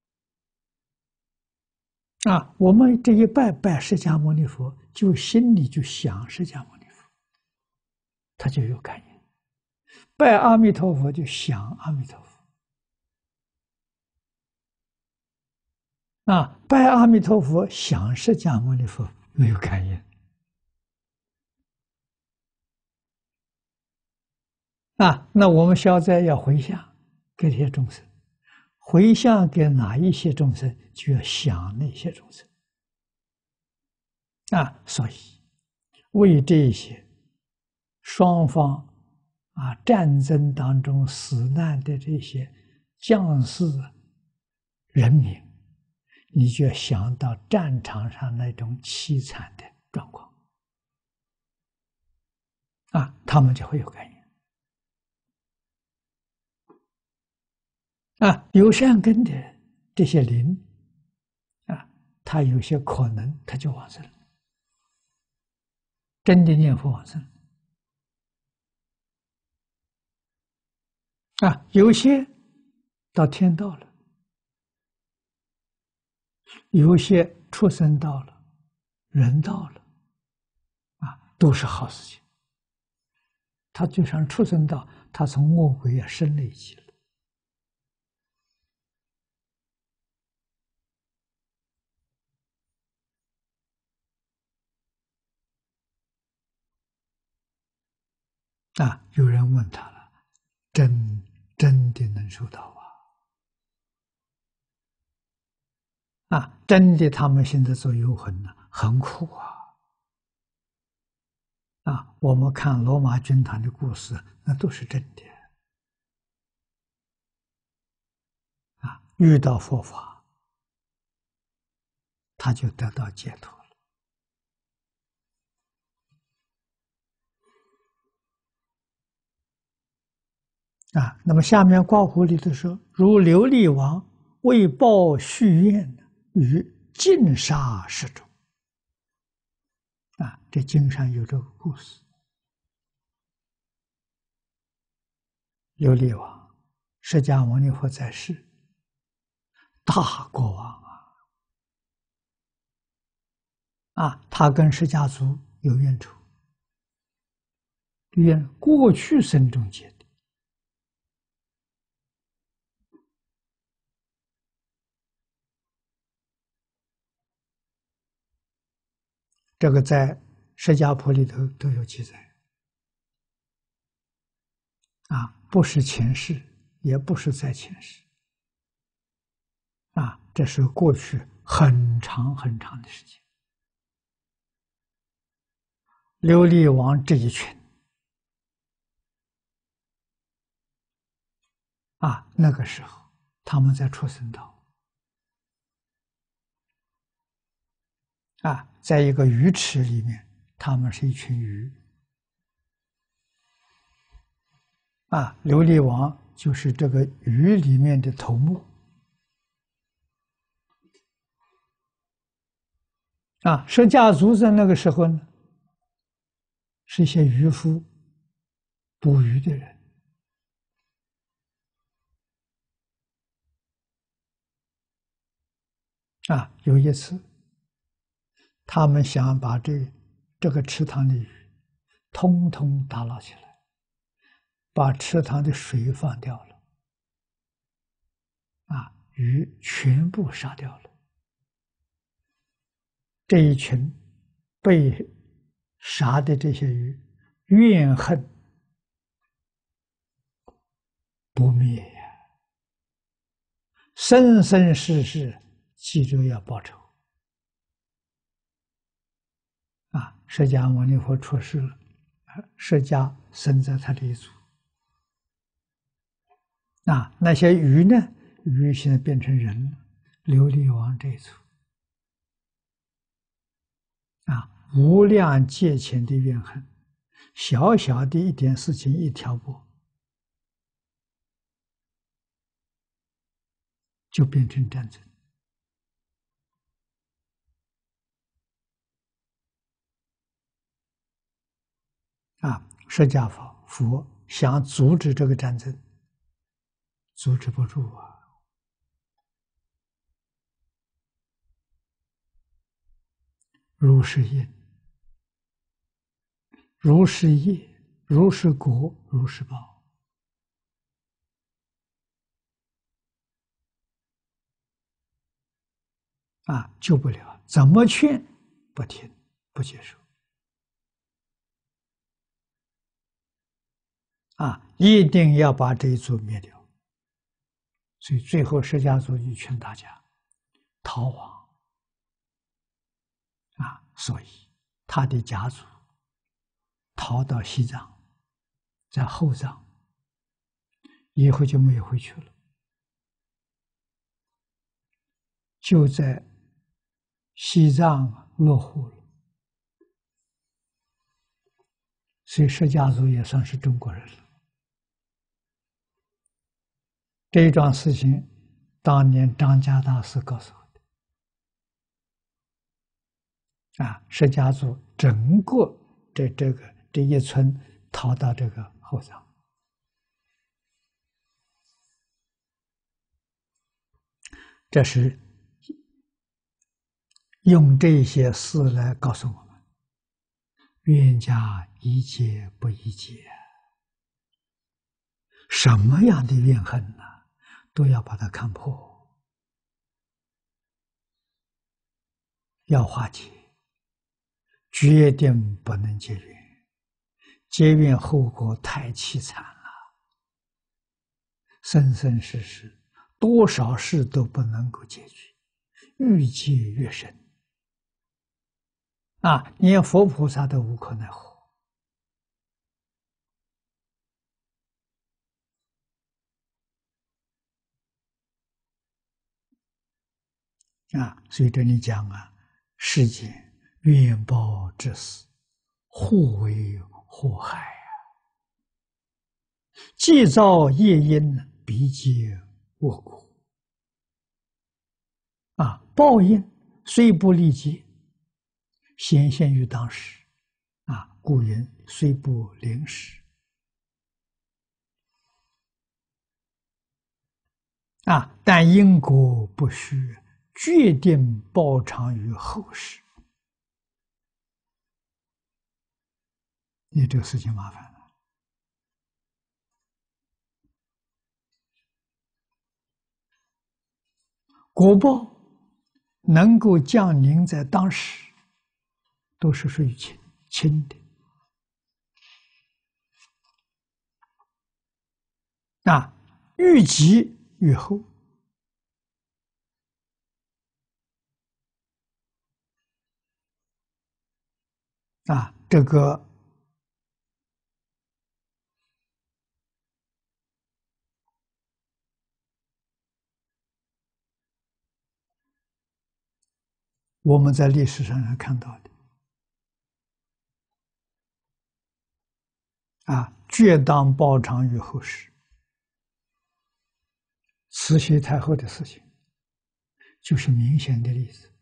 啊，我们这一拜拜释迦牟尼佛，就心里就想释迦牟尼佛，他就有感应；拜阿弥陀佛就想阿弥陀佛。啊，拜阿弥陀佛想释迦牟尼佛没有感应。啊，那我们消灾要回向给这些众生，回向给哪一些众生，就要想那些众生。啊，所以为这些双方啊战争当中死难的这些将士人民， 你就要想到战场上那种凄惨的状况啊，他们就会有感应啊。有善根的这些灵啊，他有些可能他就往生了，真的念佛往生啊。有些到天道了，有些畜生道了，人道了，啊，都是好事情。他就像畜生道，他从恶鬼啊升了一级了。啊，有人问他了，真真的能收到啊？啊，真的，他们现在做游魂呢，很苦啊！啊，我们看罗马军团的故事，那都是真的。啊，遇到佛法，他就得到解脱了。啊，那么下面挂壶里头说，如琉璃王为报续愿，于净沙示众。啊，这经上有这个故事。琉璃王，释迦牟尼佛在世，大国王啊！啊，他跟释迦族有冤仇，冤过去生中结的。这个在释迦谱里头都有记载。啊，不是前世，也不是在前世。啊，这是过去很长很长的时间。琉璃王这一群，啊，那个时候他们在畜生道，啊，在一个鱼池里面，他们是一群鱼。啊，琉璃王就是这个鱼里面的头目。啊，释迦族在那个时候呢，是一些渔夫，捕鱼的人。啊，有一次，他们想把这这个池塘的鱼通通打捞起来，把池塘的水放掉了，啊，鱼全部杀掉了。这一群被杀的这些鱼，怨恨不灭呀，生生世世记着要报仇。啊，释迦牟尼佛出世了，释迦生在他这一族。啊，那些鱼呢？鱼现在变成人了，琉璃王这一族。啊，无量劫前的怨恨，小小的一点事情一挑拨，就变成战争。啊，释迦佛佛想阻止这个战争，阻止不住啊！如是因，如是业，如是果，如是报。啊，救不了，怎么劝不听，不接受。啊，一定要把这一族灭掉。所以最后释迦族就劝大家逃亡。啊，所以他的家族逃到西藏，在后藏，以后就没有回去了。 就在西藏落户了，所以释迦族也算是中国人了。这一桩事情，当年张家大师告诉我的。啊，释迦族整个这这个这一村逃到这个后藏。这是用这些事来告诉我们：冤家宜解不宜结。什么样的怨恨呢，都要把它看破，要化解，决定不能结怨。结怨后果太凄惨了，生生世世多少事都不能够解决，愈结越深。啊，连佛菩萨都无可奈何。啊，所以这里讲啊，世间冤报之事，互为祸害啊。既造业因，必结恶果。啊，报应虽不立即，显现于当时。啊，故云虽不临时。啊，但因果不虚，决定报偿于后世。你这个事情麻烦了。果报能够降临在当时，都是属于轻轻的。啊，愈急愈后。啊，这个我们在历史上是看到的。啊，决当报偿于后世。慈禧太后的事情，就是明显的例子。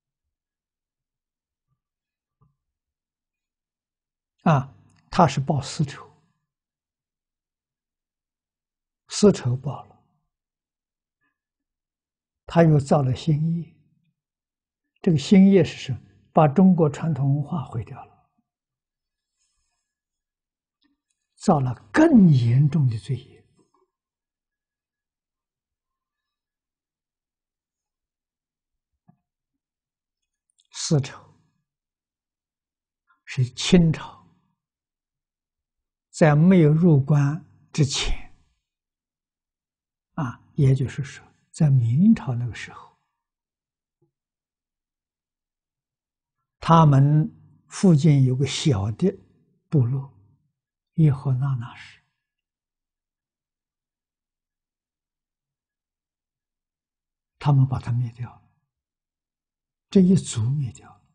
啊，他是报私仇，私仇报了，他又造了新业。这个新业是什么？把中国传统文化毁掉了，造了更严重的罪业。私仇是清朝在没有入关之前，啊，也就是说，在明朝那个时候，他们附近有个小的部落，叶赫那那氏，他们把它灭掉了，这一族灭掉了。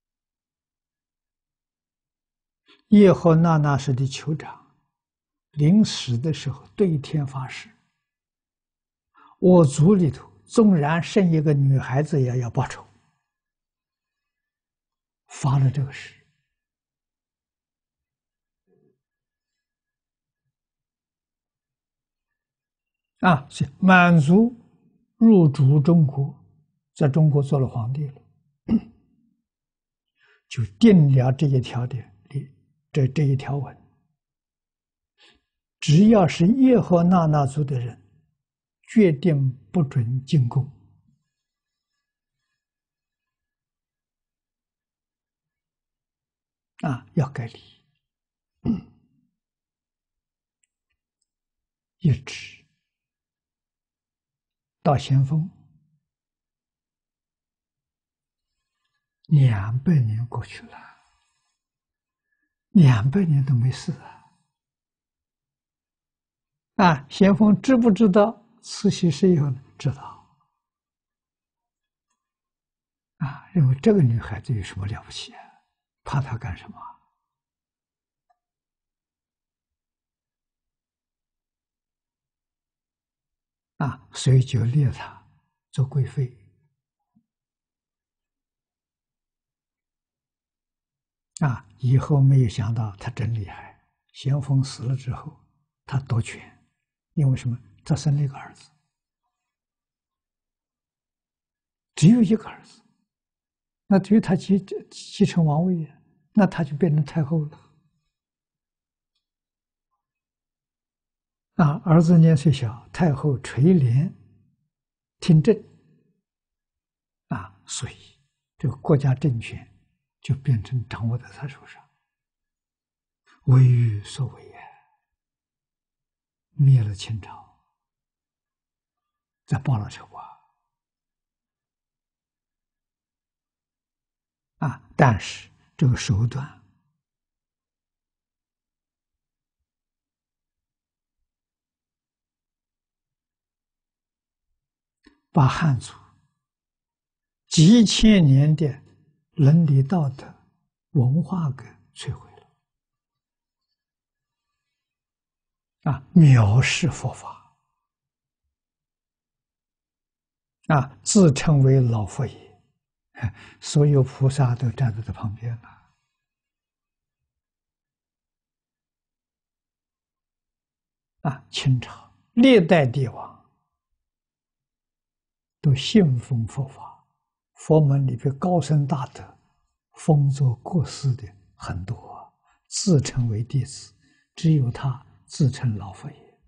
叶赫那那氏的酋长临死的时候对天发誓：我族里头纵然生一个女孩子，也要报仇。发了这个誓。啊，是满族入主中国，在中国做了皇帝了，就定了这一条的这这一条文：只要是叶赫那那族的人，决定不准进贡。啊，要改礼，一直到咸丰，两百年过去了，两百年都没事啊！啊，咸丰知不知道慈禧是有呢？知道。 啊，认为这个女孩子有什么了不起啊？怕她干什么？啊，所以就列她做贵妃。啊，以后没有想到她真厉害。咸丰死了之后，她夺权，因为什么？她生了一个儿子，只有一个儿子。那对于她继继承王位，那她就变成太后了。啊，儿子年岁小，太后垂帘听政。啊，所以这个国家政权就变成掌握在他手上，为欲所为也，灭了清朝，再报了仇啊！啊，但是这个手段把汉族几千年的伦理道德文化给摧毁了。啊，藐视佛法，啊，自称为老佛爷，所有菩萨都站在他旁边了。啊，清朝历代帝王都信奉佛法，佛门里边高僧大德封作国师的很多，自称为弟子，只有他自称老佛爷。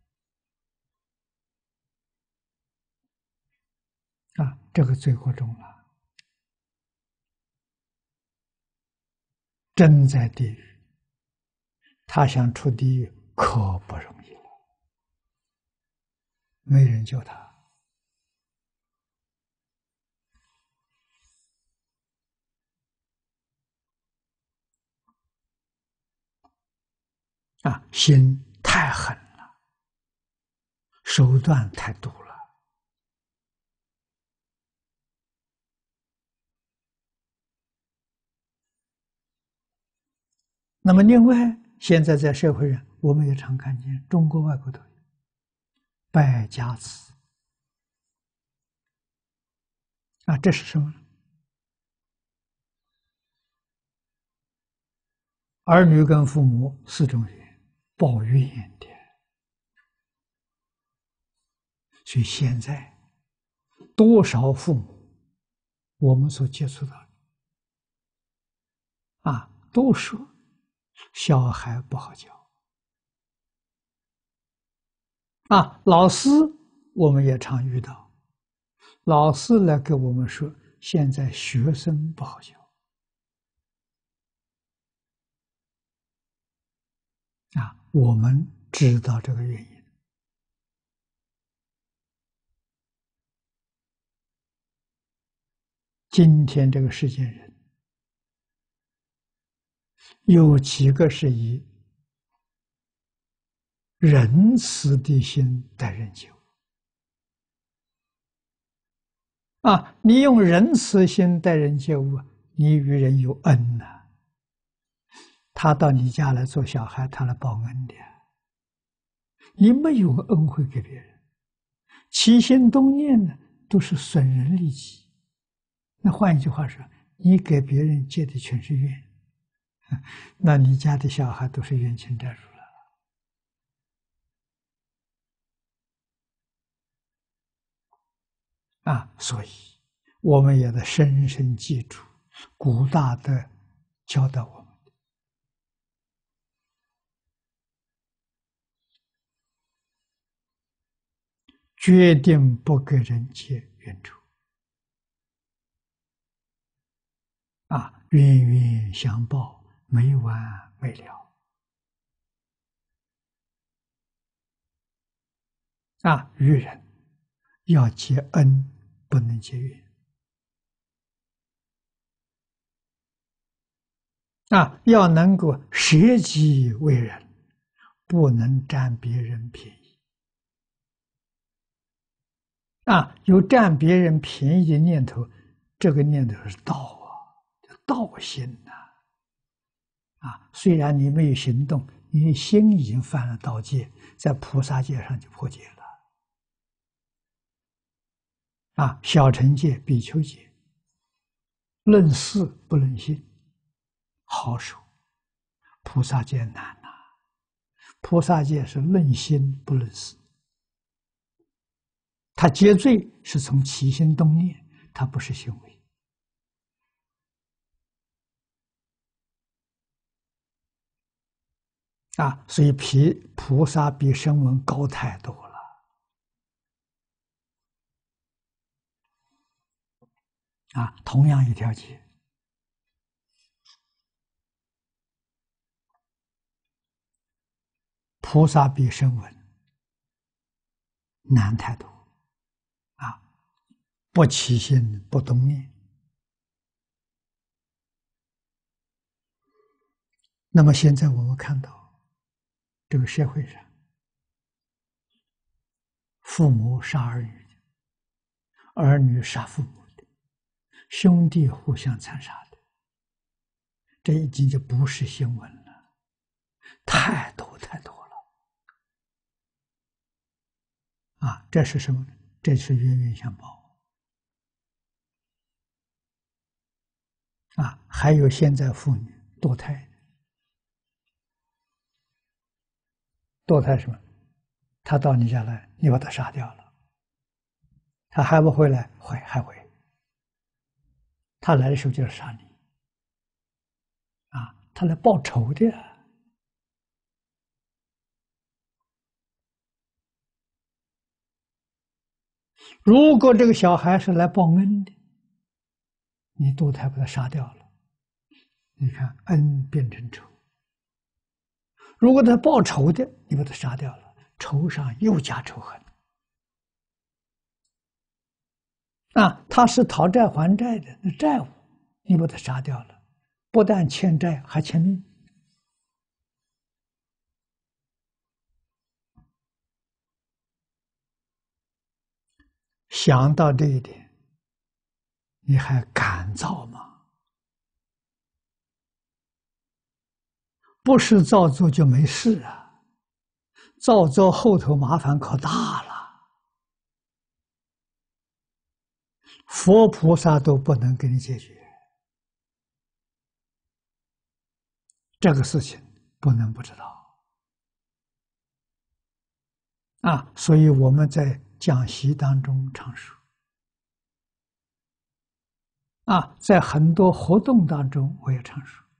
啊，这个罪过重了，真在地狱。他想出地狱可不容易了，没人救他。啊，心太狠了，手段太毒了。那么，另外，现在在社会上，我们也常看见，中国、外国都有败家子。啊，这是什么？儿女跟父母四种缘，报怨的。所以现在多少父母，我们所接触到的，啊，都说小孩不好教。啊，老师我们也常遇到，老师来跟我们说，现在学生不好教。啊，我们知道这个原因。今天这个世间人，有几个是以仁慈的心待人接物？啊，你用仁慈心待人接物，你与人有恩呐、啊。他到你家来做小孩，他来报恩的。你没有恩惠给别人，起心动念呢，都是损人利己。那换一句话说，你给别人结的全是怨，那你家的小孩都是冤亲债主了。啊，所以我们也得深深记住古大德教导我们的，决定不给人结冤仇。啊，冤冤相报，没完没了。啊，与人要结恩，不能结怨。啊，要能够舍己为人，不能占别人便宜。啊，有占别人便宜的念头， 这个念头是道啊，叫道心呐。啊，虽然你没有行动，你的心已经犯了道戒，在菩萨戒上就破戒了。啊，小乘戒、比丘戒，论事不论心，好守；菩萨戒难呐、啊，菩萨戒是论心不论事。他戒罪是从起心动念，他不是行为。啊，所以比菩萨比声闻高太多了。啊，同样一条戒，菩萨比声闻难太多。啊，不起心不动念。那么现在我们看到这个社会上，父母杀儿女的，儿女杀父母的，兄弟互相残杀的，这已经就不是新闻了，太多太多了。啊，这是什么呢？这是冤冤相报。啊，还有现在妇女堕胎。堕胎什么？他到你家来，你把他杀掉了，他还不回来？回，还回。他来的时候就是杀你。啊，他来报仇的。如果这个小孩是来报恩的，你堕胎把他杀掉了，你看恩变成仇；如果他报仇的，你把他杀掉了，仇上又加仇恨。啊，他是讨债还债的，那债务你把他杀掉了，不但欠债还欠命。想到这一点，你还敢造吗？不是造作就没事啊，造作后头麻烦可大了。佛菩萨都不能给你解决，这个事情不能不知道啊！所以我们在讲习当中常说啊，在很多活动当中我也常说，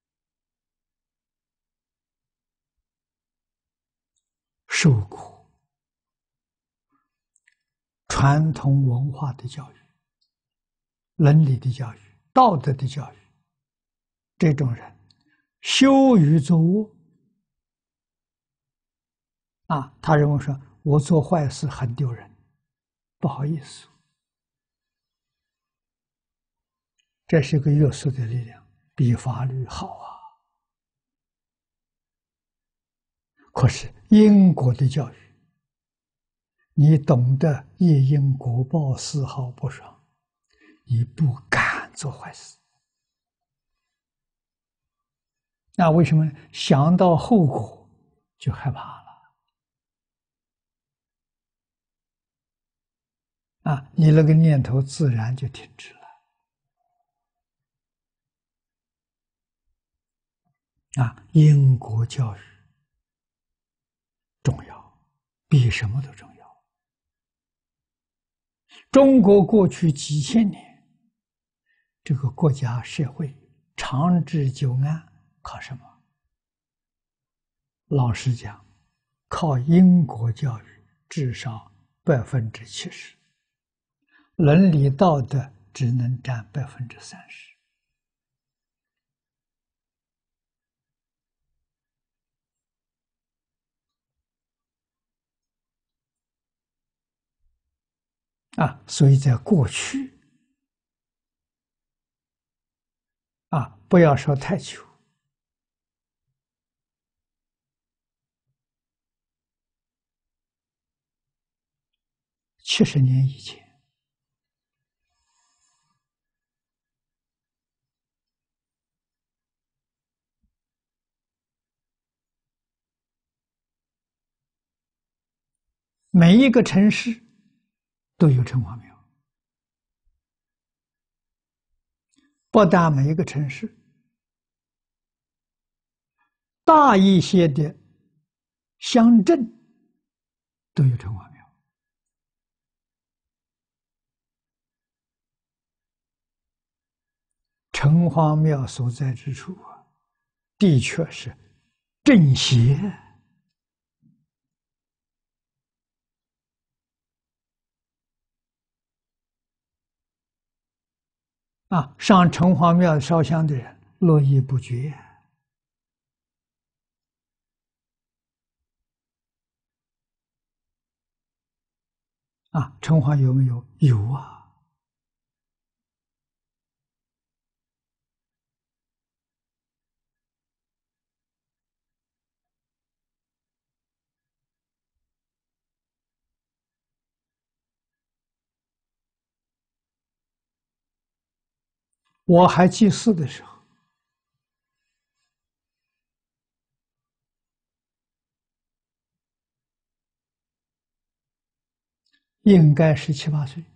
受苦、传统文化的教育、伦理的教育、道德的教育，这种人羞于作恶啊，他认为说我做坏事很丢人，不好意思。这是个约束的力量，比法律好啊。可是因果的教育，你懂得业因果报，丝毫不爽，你不敢做坏事。那为什么想到后果就害怕了？啊，你那个念头自然就停止了。啊，因果教育重要，比什么都重要。中国过去几千年，这个国家社会长治久安，靠什么？老实讲，靠因果教育至少百分之七十，伦理道德只能占百分之三十。啊，所以在过去，啊，不要说太久，七十年以前， 每一个城市都有城隍庙，不但每一个城市，大一些的乡镇都有城隍庙。城隍庙所在之处啊，的确是正邪啊！上城隍庙烧香的人络绎不绝啊！城隍有没有？有啊！我还祭祀的时候，应该是七八岁。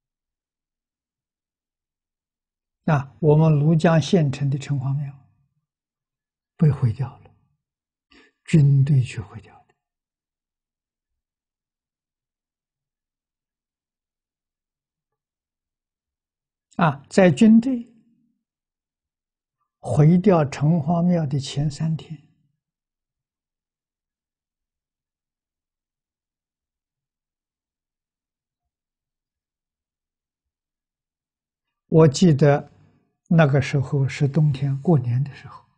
啊，我们庐江县城的城隍庙被毁掉了，军队去毁掉的。啊，在军队毁掉城隍庙的前三天，我记得那个时候是冬天过年的时候，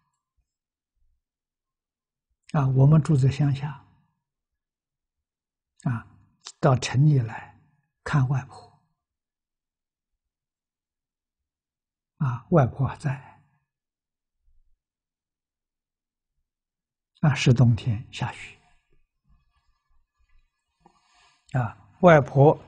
啊，我们住在乡下，啊，到城里来看外婆，啊，外婆还在，啊，是冬天下雪，啊，外婆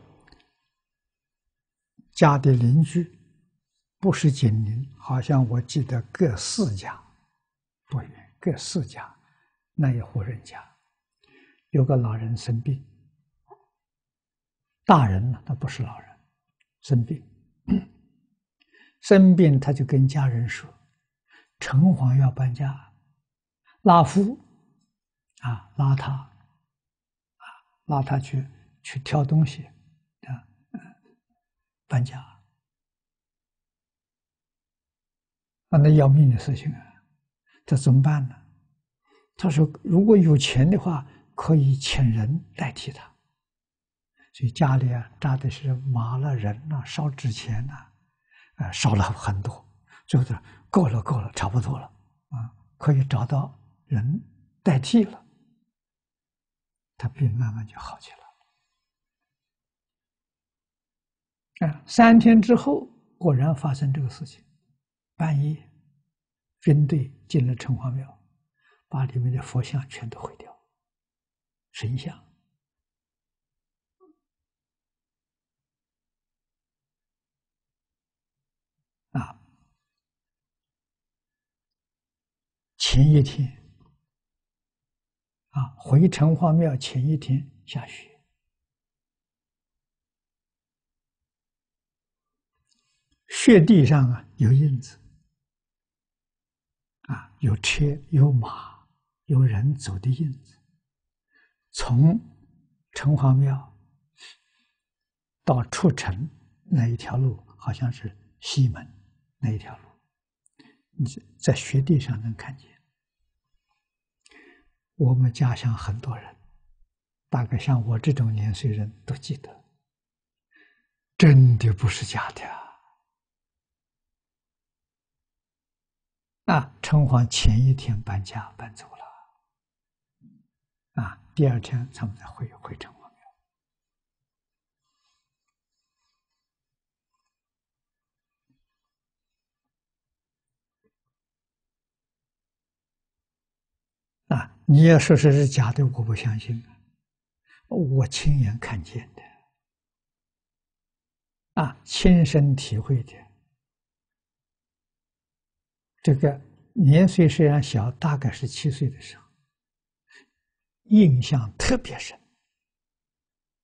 家的邻居不是紧邻，好像我记得各四家，不远，各四家，那一户人家有个老人生病，大人呢，他不是老人，生病，生病他就跟家人说，城隍要搬家，拉夫啊，拉他啊，拉他去去挑东西啊，搬家啊，那要命的事情啊，这怎么办呢？他说，如果有钱的话，可以请人代替他。所以家里啊扎的是麻了人呐、啊，烧纸钱呐、啊，呃，烧了很多，最后说够了够了，差不多了啊，可以找到人代替了，他病慢慢就好起来。啊，三天之后果然发生这个事情，半夜军队进了城隍庙，把里面的佛像全都毁掉，神像。啊，前一天啊，回城隍庙前一天下雪，雪地上啊有印子，啊，有车有马有人走的印子。从城隍庙到出城那一条路，好像是西门那一条路，你在雪地上能看见。我们家乡很多人，大概像我这种年岁人都记得，真的不是假的啊！啊，城隍前一天搬家搬走了，啊，第二天他们才回回城隍庙。啊，你要说是是假的，我不相信，我亲眼看见的，啊，亲身体会的。这个年岁虽然小，大概是七岁的时候，印象特别深。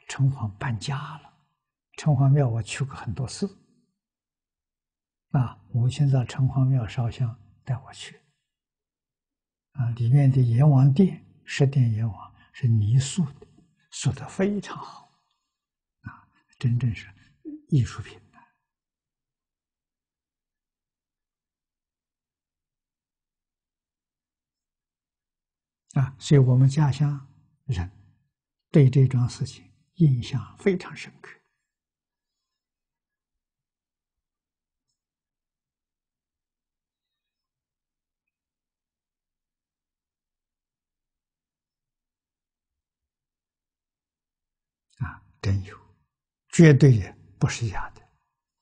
城隍搬家了。城隍庙我去过很多次，啊，母亲在城隍庙烧香带我去，啊，里面的阎王殿，十殿阎王是泥塑的，塑得非常好，啊，真正是艺术品。啊，所以我们家乡人对这桩事情印象非常深刻。啊，真有，绝对也不是假的。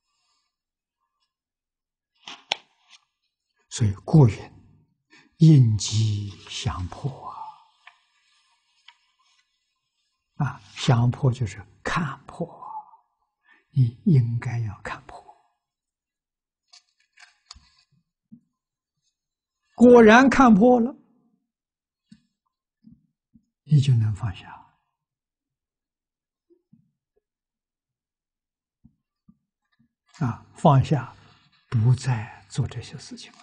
所以故云：应机相破啊！啊，相破就是看破，你应该要看破。果然看破了，你就能放下。啊，放下，不再做这些事情了。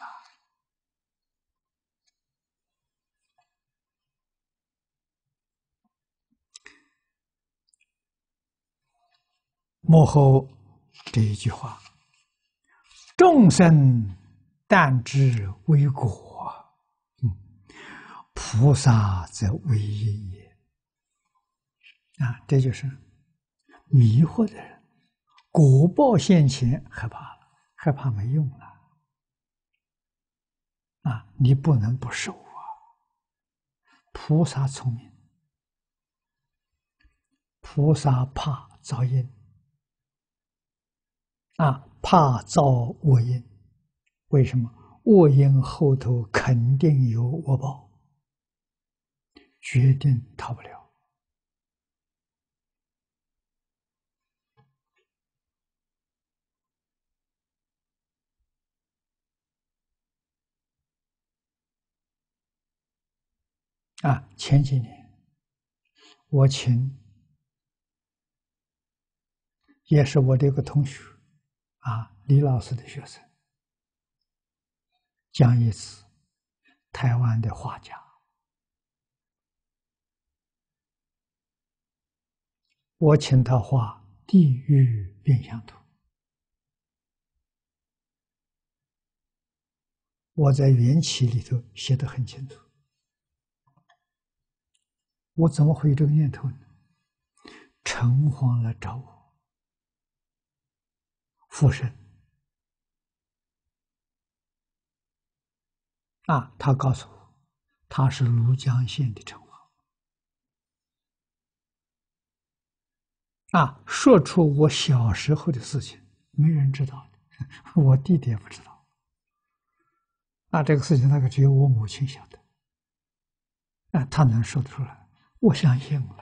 幕后这一句话：众生但知为果，嗯，菩萨则为因也。啊，这就是迷惑的人，果报现前害怕了，害怕没用了。啊，你不能不守啊！菩萨聪明，菩萨怕遭因，啊，怕遭恶因。为什么？恶因后头肯定有恶报，决定逃不了。啊，前几年我请也是我的一个同学，啊，李老师的学生，讲一次台湾的画家，我请他画地狱变相图。我在缘起里头写得很清楚。我怎么会有这个念头呢？城隍来找我，附身啊，他告诉我，他是庐江县的城隍啊，说出我小时候的事情，没人知道的，我弟弟也不知道。啊，这个事情大概只有我母亲晓得。啊，他能说得出来，我相信了。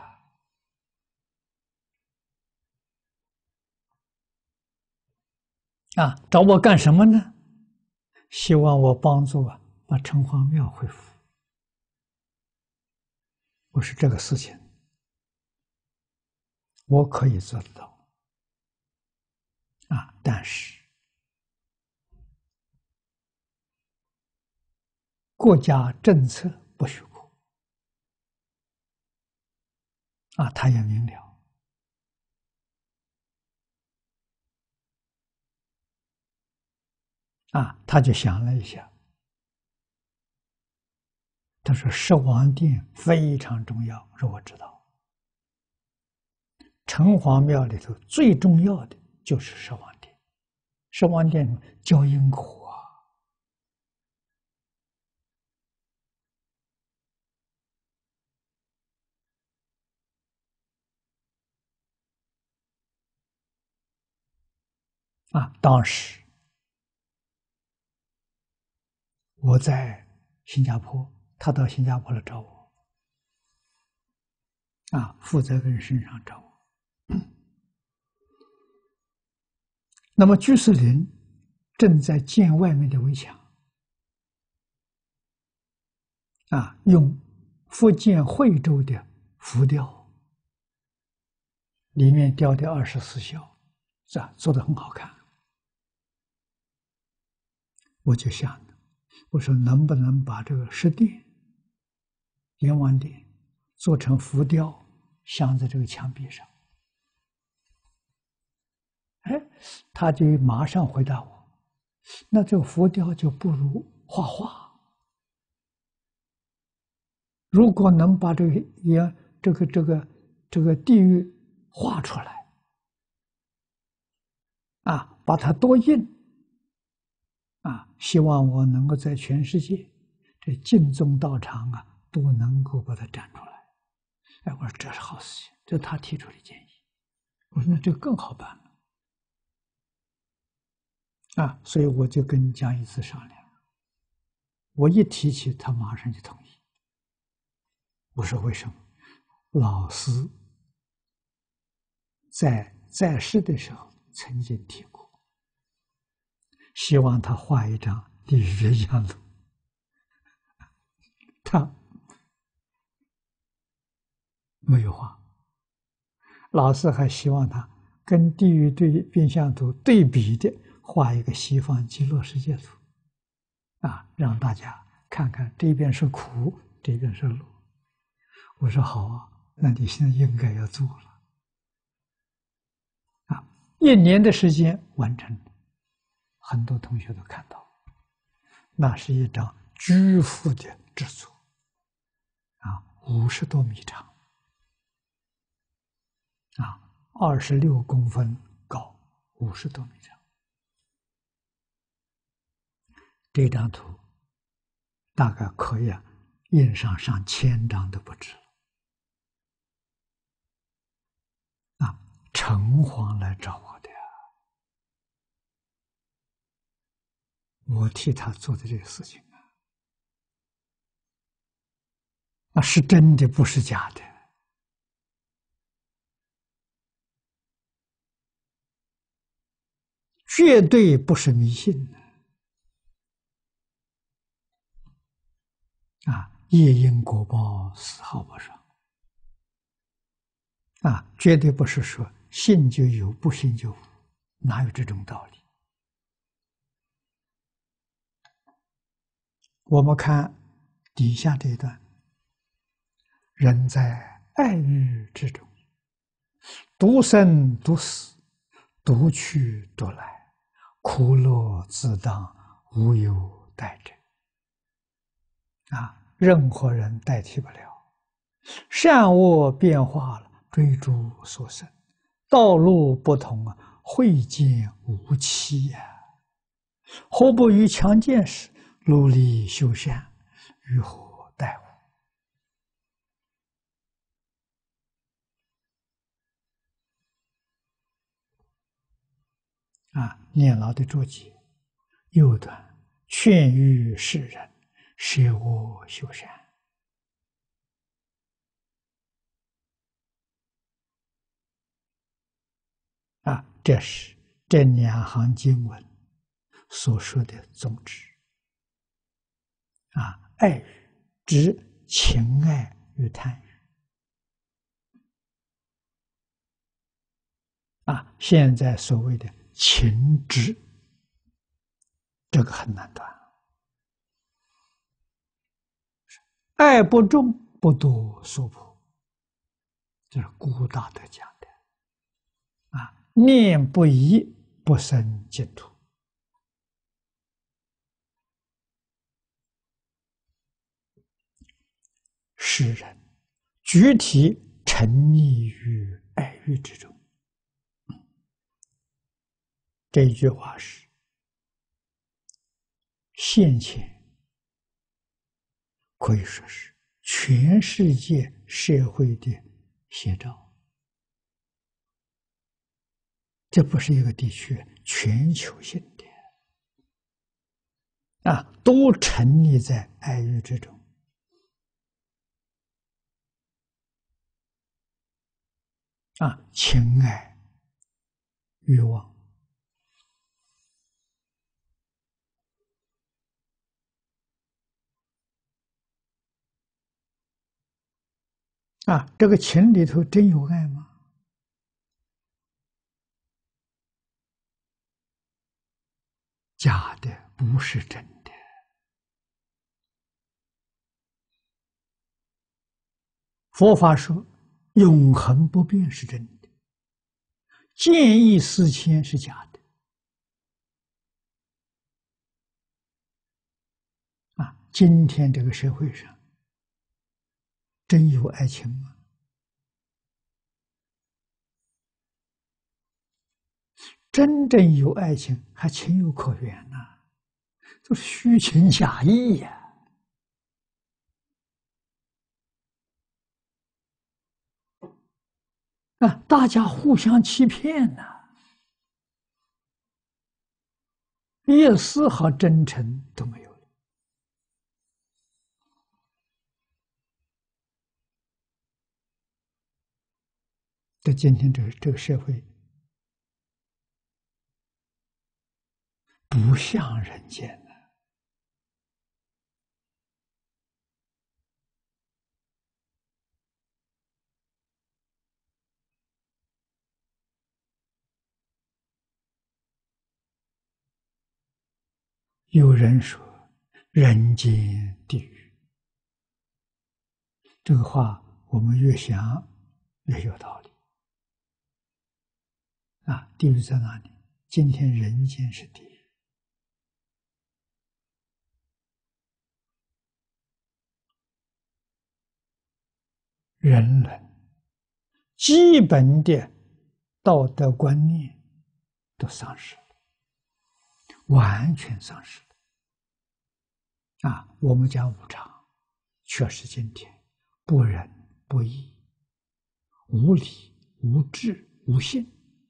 啊，找我干什么呢？希望我帮助啊，把城隍庙恢复。我说这个事情，我可以做得到。啊，但是国家政策不许过。啊，他也明了。啊，他就想了一下，他说：“十王殿非常重要。”我说：“我知道。城隍庙里头最重要的就是十王殿，十王殿教因果啊。”啊，当时我在新加坡，他到新加坡来找我，啊，负责人身上找我。那么居士林正在建外面的围墙，啊，用福建惠州的浮雕里面雕的二十四孝，是吧？做的很好看。我就想，我说能不能把这个十殿、阎王殿做成浮雕，镶在这个墙壁上？哎，他就马上回答我：“那这个浮雕就不如画画。如果能把这个也这个这个这个地狱画出来，啊，把它多印，啊，希望我能够在全世界这净宗道场啊，都能够把它展出来。”哎，我说这是好事情，这是他提出的建议。我说那这个更好办了。啊，所以我就跟江一次商量，我一提起，他马上就同意。我说为什么？老师在在世的时候曾经提过，希望他画一张地狱的样子，他没有画。老师还希望他跟地狱对变相图对比的画一个西方极乐世界图，啊，让大家看看这边是苦，这边是乐。我说好啊，那你现在应该要做了。啊，一年的时间完成了，很多同学都看到，那是一张巨幅的制作，啊，五十多米长，啊，二十六公分高，五十多米长。这张图大概可以啊，印上上千张都不止了。啊，城隍来找我的呀，我替他做的这个事情啊，那是真的，不是假的，绝对不是迷信的。啊，业因果报，丝毫不爽。啊，绝对不是说信就有，不信就无，哪有这种道理？我们看底下这一段：人在爱欲之中，独生独死，独去独来，苦乐自当，无有代者。啊，任何人代替不了。善恶变化了，追逐所生，道路不同啊，会见无期呀、啊。何不于强健时努力修善，于何待乎？啊，念老的注解右段劝喻世人舍恶修善。啊，这是这两行经文所说的宗旨。啊，爱欲指情爱与贪欲。啊，现在所谓的情执，这个很难断。爱不重，不多娑婆，这是古大德讲的。啊，念不移，不生净土。世人具体沉溺于爱欲之中。这一句话是现前可以说是全世界社会的写照。这不是一个地区，全球性的啊，都沉溺在爱欲之中。啊，情爱、欲望。啊，这个情里头真有爱吗？ 假的，不是真的。佛法说，永恒不变是真的，见异思迁是假的。啊，今天这个社会上，真有爱情吗？真正有爱情，还情有可原呐、啊，都是虚情假意呀、啊！啊，大家互相欺骗呐、啊，一丝毫真诚都没有了。在今天这个这个社会，不像人间了。有人说人间地狱，这个话我们越想越有道理啊！地狱在哪里？今天人间是地狱，人伦基本的道德观念都丧失了，完全丧失了啊！我们讲无常，确实今天不仁不义、无理无智无信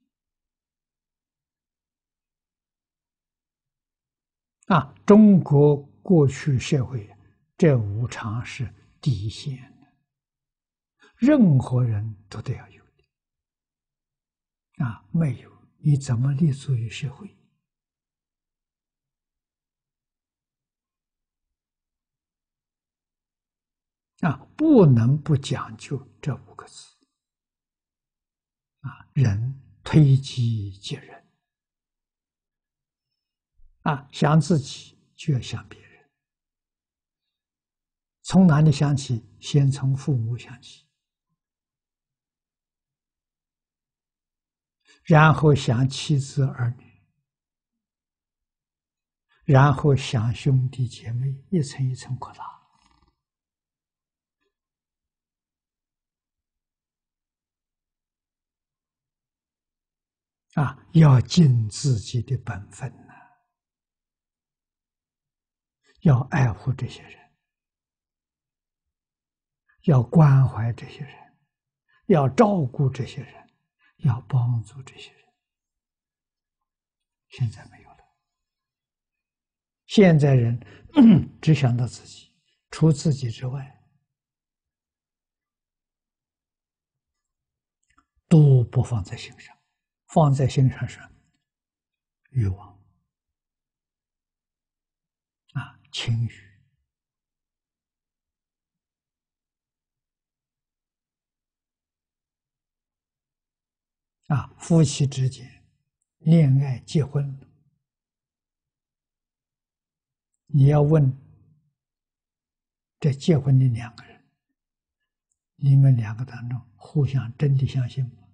啊！中国过去社会这无常是底线的，任何人都得要有的啊！没有你怎么立足于社会？啊，不能不讲究这五个字啊！人推己及人啊，想自己就要想别人。从哪里想起？先从父母想起，然后想妻子儿女，然后想兄弟姐妹，一层一层扩大。啊，要尽自己的本分呐、啊，要爱护这些人，要关怀这些人，要照顾这些人，要帮助这些人。现在没有了，现在人只想到自己，除自己之外，都不放在心上，放在心上是欲望啊，情欲。啊，夫妻之间恋爱结婚，你要问这结婚的两个人，你们两个当中互相真的相信吗？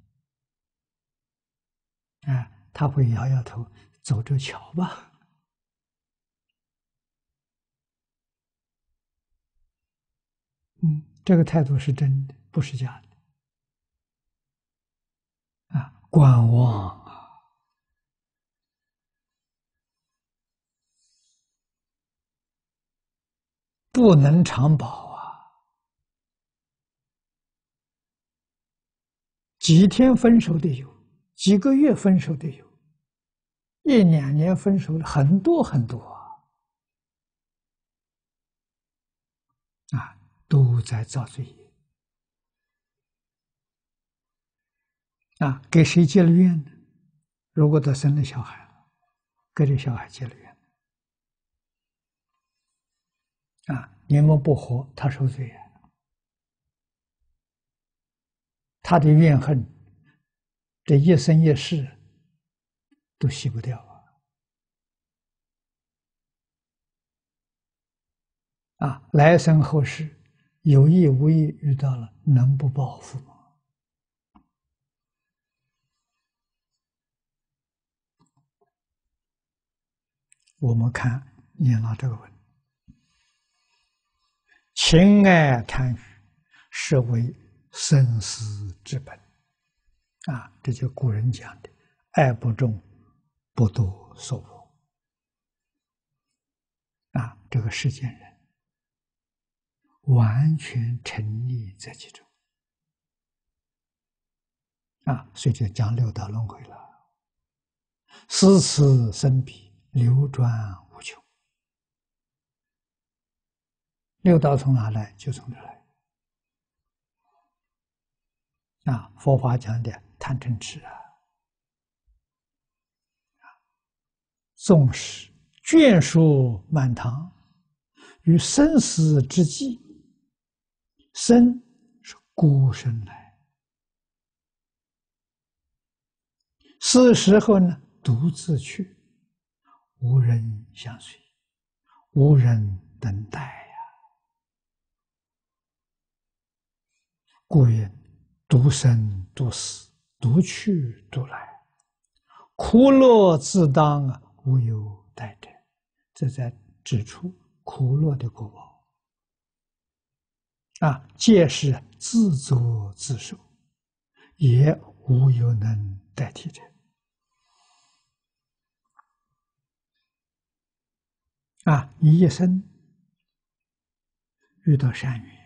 啊，他会摇摇头，走着瞧吧。嗯，这个态度是真的，不是假的。啊，观望啊，不能长保啊，几天分手的有，几个月分手的有，一两年分手的很多很多啊，啊，都在造罪业。啊，给谁结了怨呢？如果他生了小孩了，给这小孩结了怨。啊，你们不和，他受罪呀。他的怨恨，这一生一世都洗不掉啊。 啊，来生后世有意无意遇到了，能不报复吗？我们看念了这个文，情爱贪欲是为生死之本啊，这就古人讲的"爱不重，不多所恶"啊，这个世间人完全沉溺在其中啊，所以就讲六道轮回了，生死生彼，流转无穷。六道从哪来？就从这来啊！佛法讲的贪嗔痴啊，纵使眷属满堂，于生死之际，生是孤身来，是时候呢独自去，无人相随，无人等待呀。故曰：独生独死，独去独来，苦乐自当啊，无有待者。这在指出苦乐的果报啊，皆是自作自受，也无有能代替者啊！你一生遇到善缘，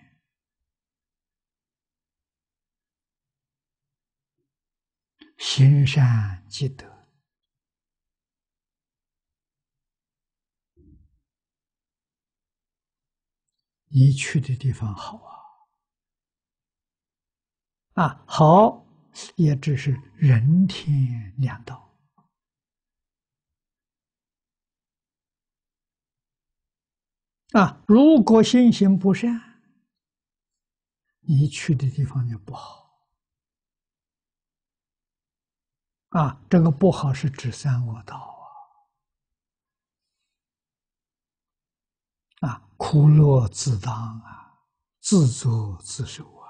行善积德，你去的地方好啊！啊，好也只是人天两道啊。如果心行不善，你去的地方就不好啊。这个不好是指三恶道啊，啊，苦乐自当啊，自作自受啊。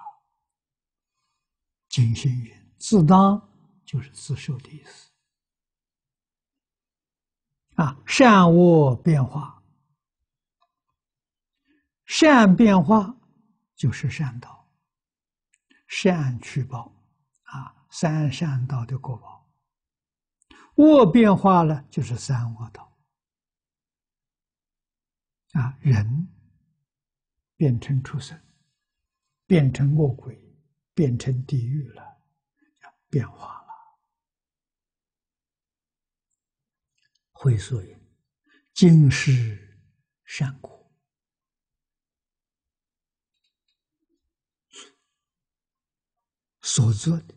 经行云：自当就是自受的意思啊。善恶变化，善变化就是善道，善去报啊，三善道的果报；恶变化了，就是三恶道啊。人变成畜生，变成恶鬼，变成地狱了，变化了。会所云：今世善果，所做的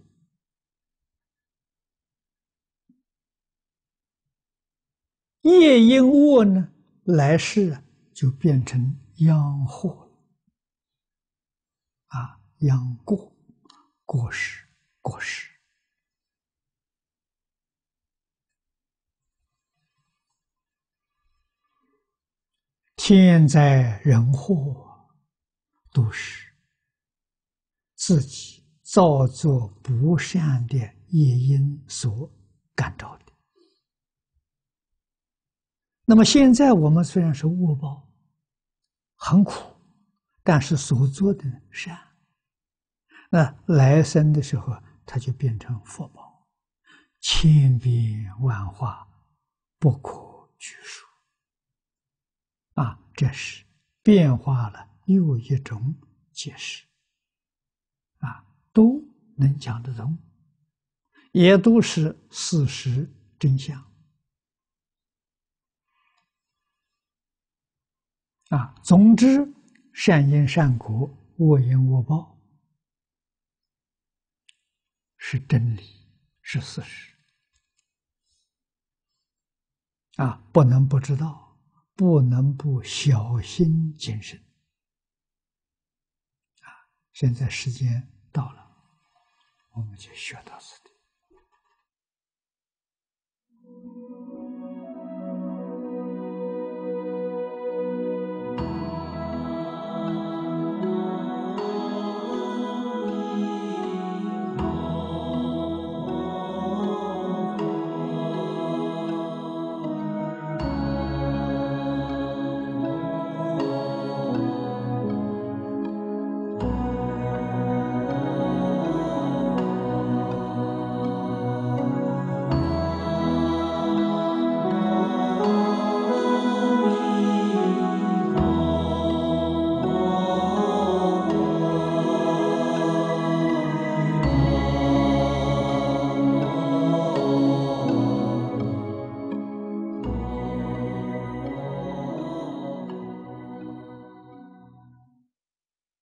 业因恶呢，来世啊就变成殃祸了啊，殃过，过失，过失。天灾人祸都是自己造作不善的业因所感召的。那么现在我们虽然是恶报，很苦，但是所做的善，那来生的时候它就变成福报，千变万化，不可拘束啊！这是变化了又一种解释啊，都能讲得通，也都是事实真相啊。总之，善因善果，恶因恶报，是真理，是事实啊，不能不知道，不能不小心谨慎啊。现在时间到了，我们就学到此地。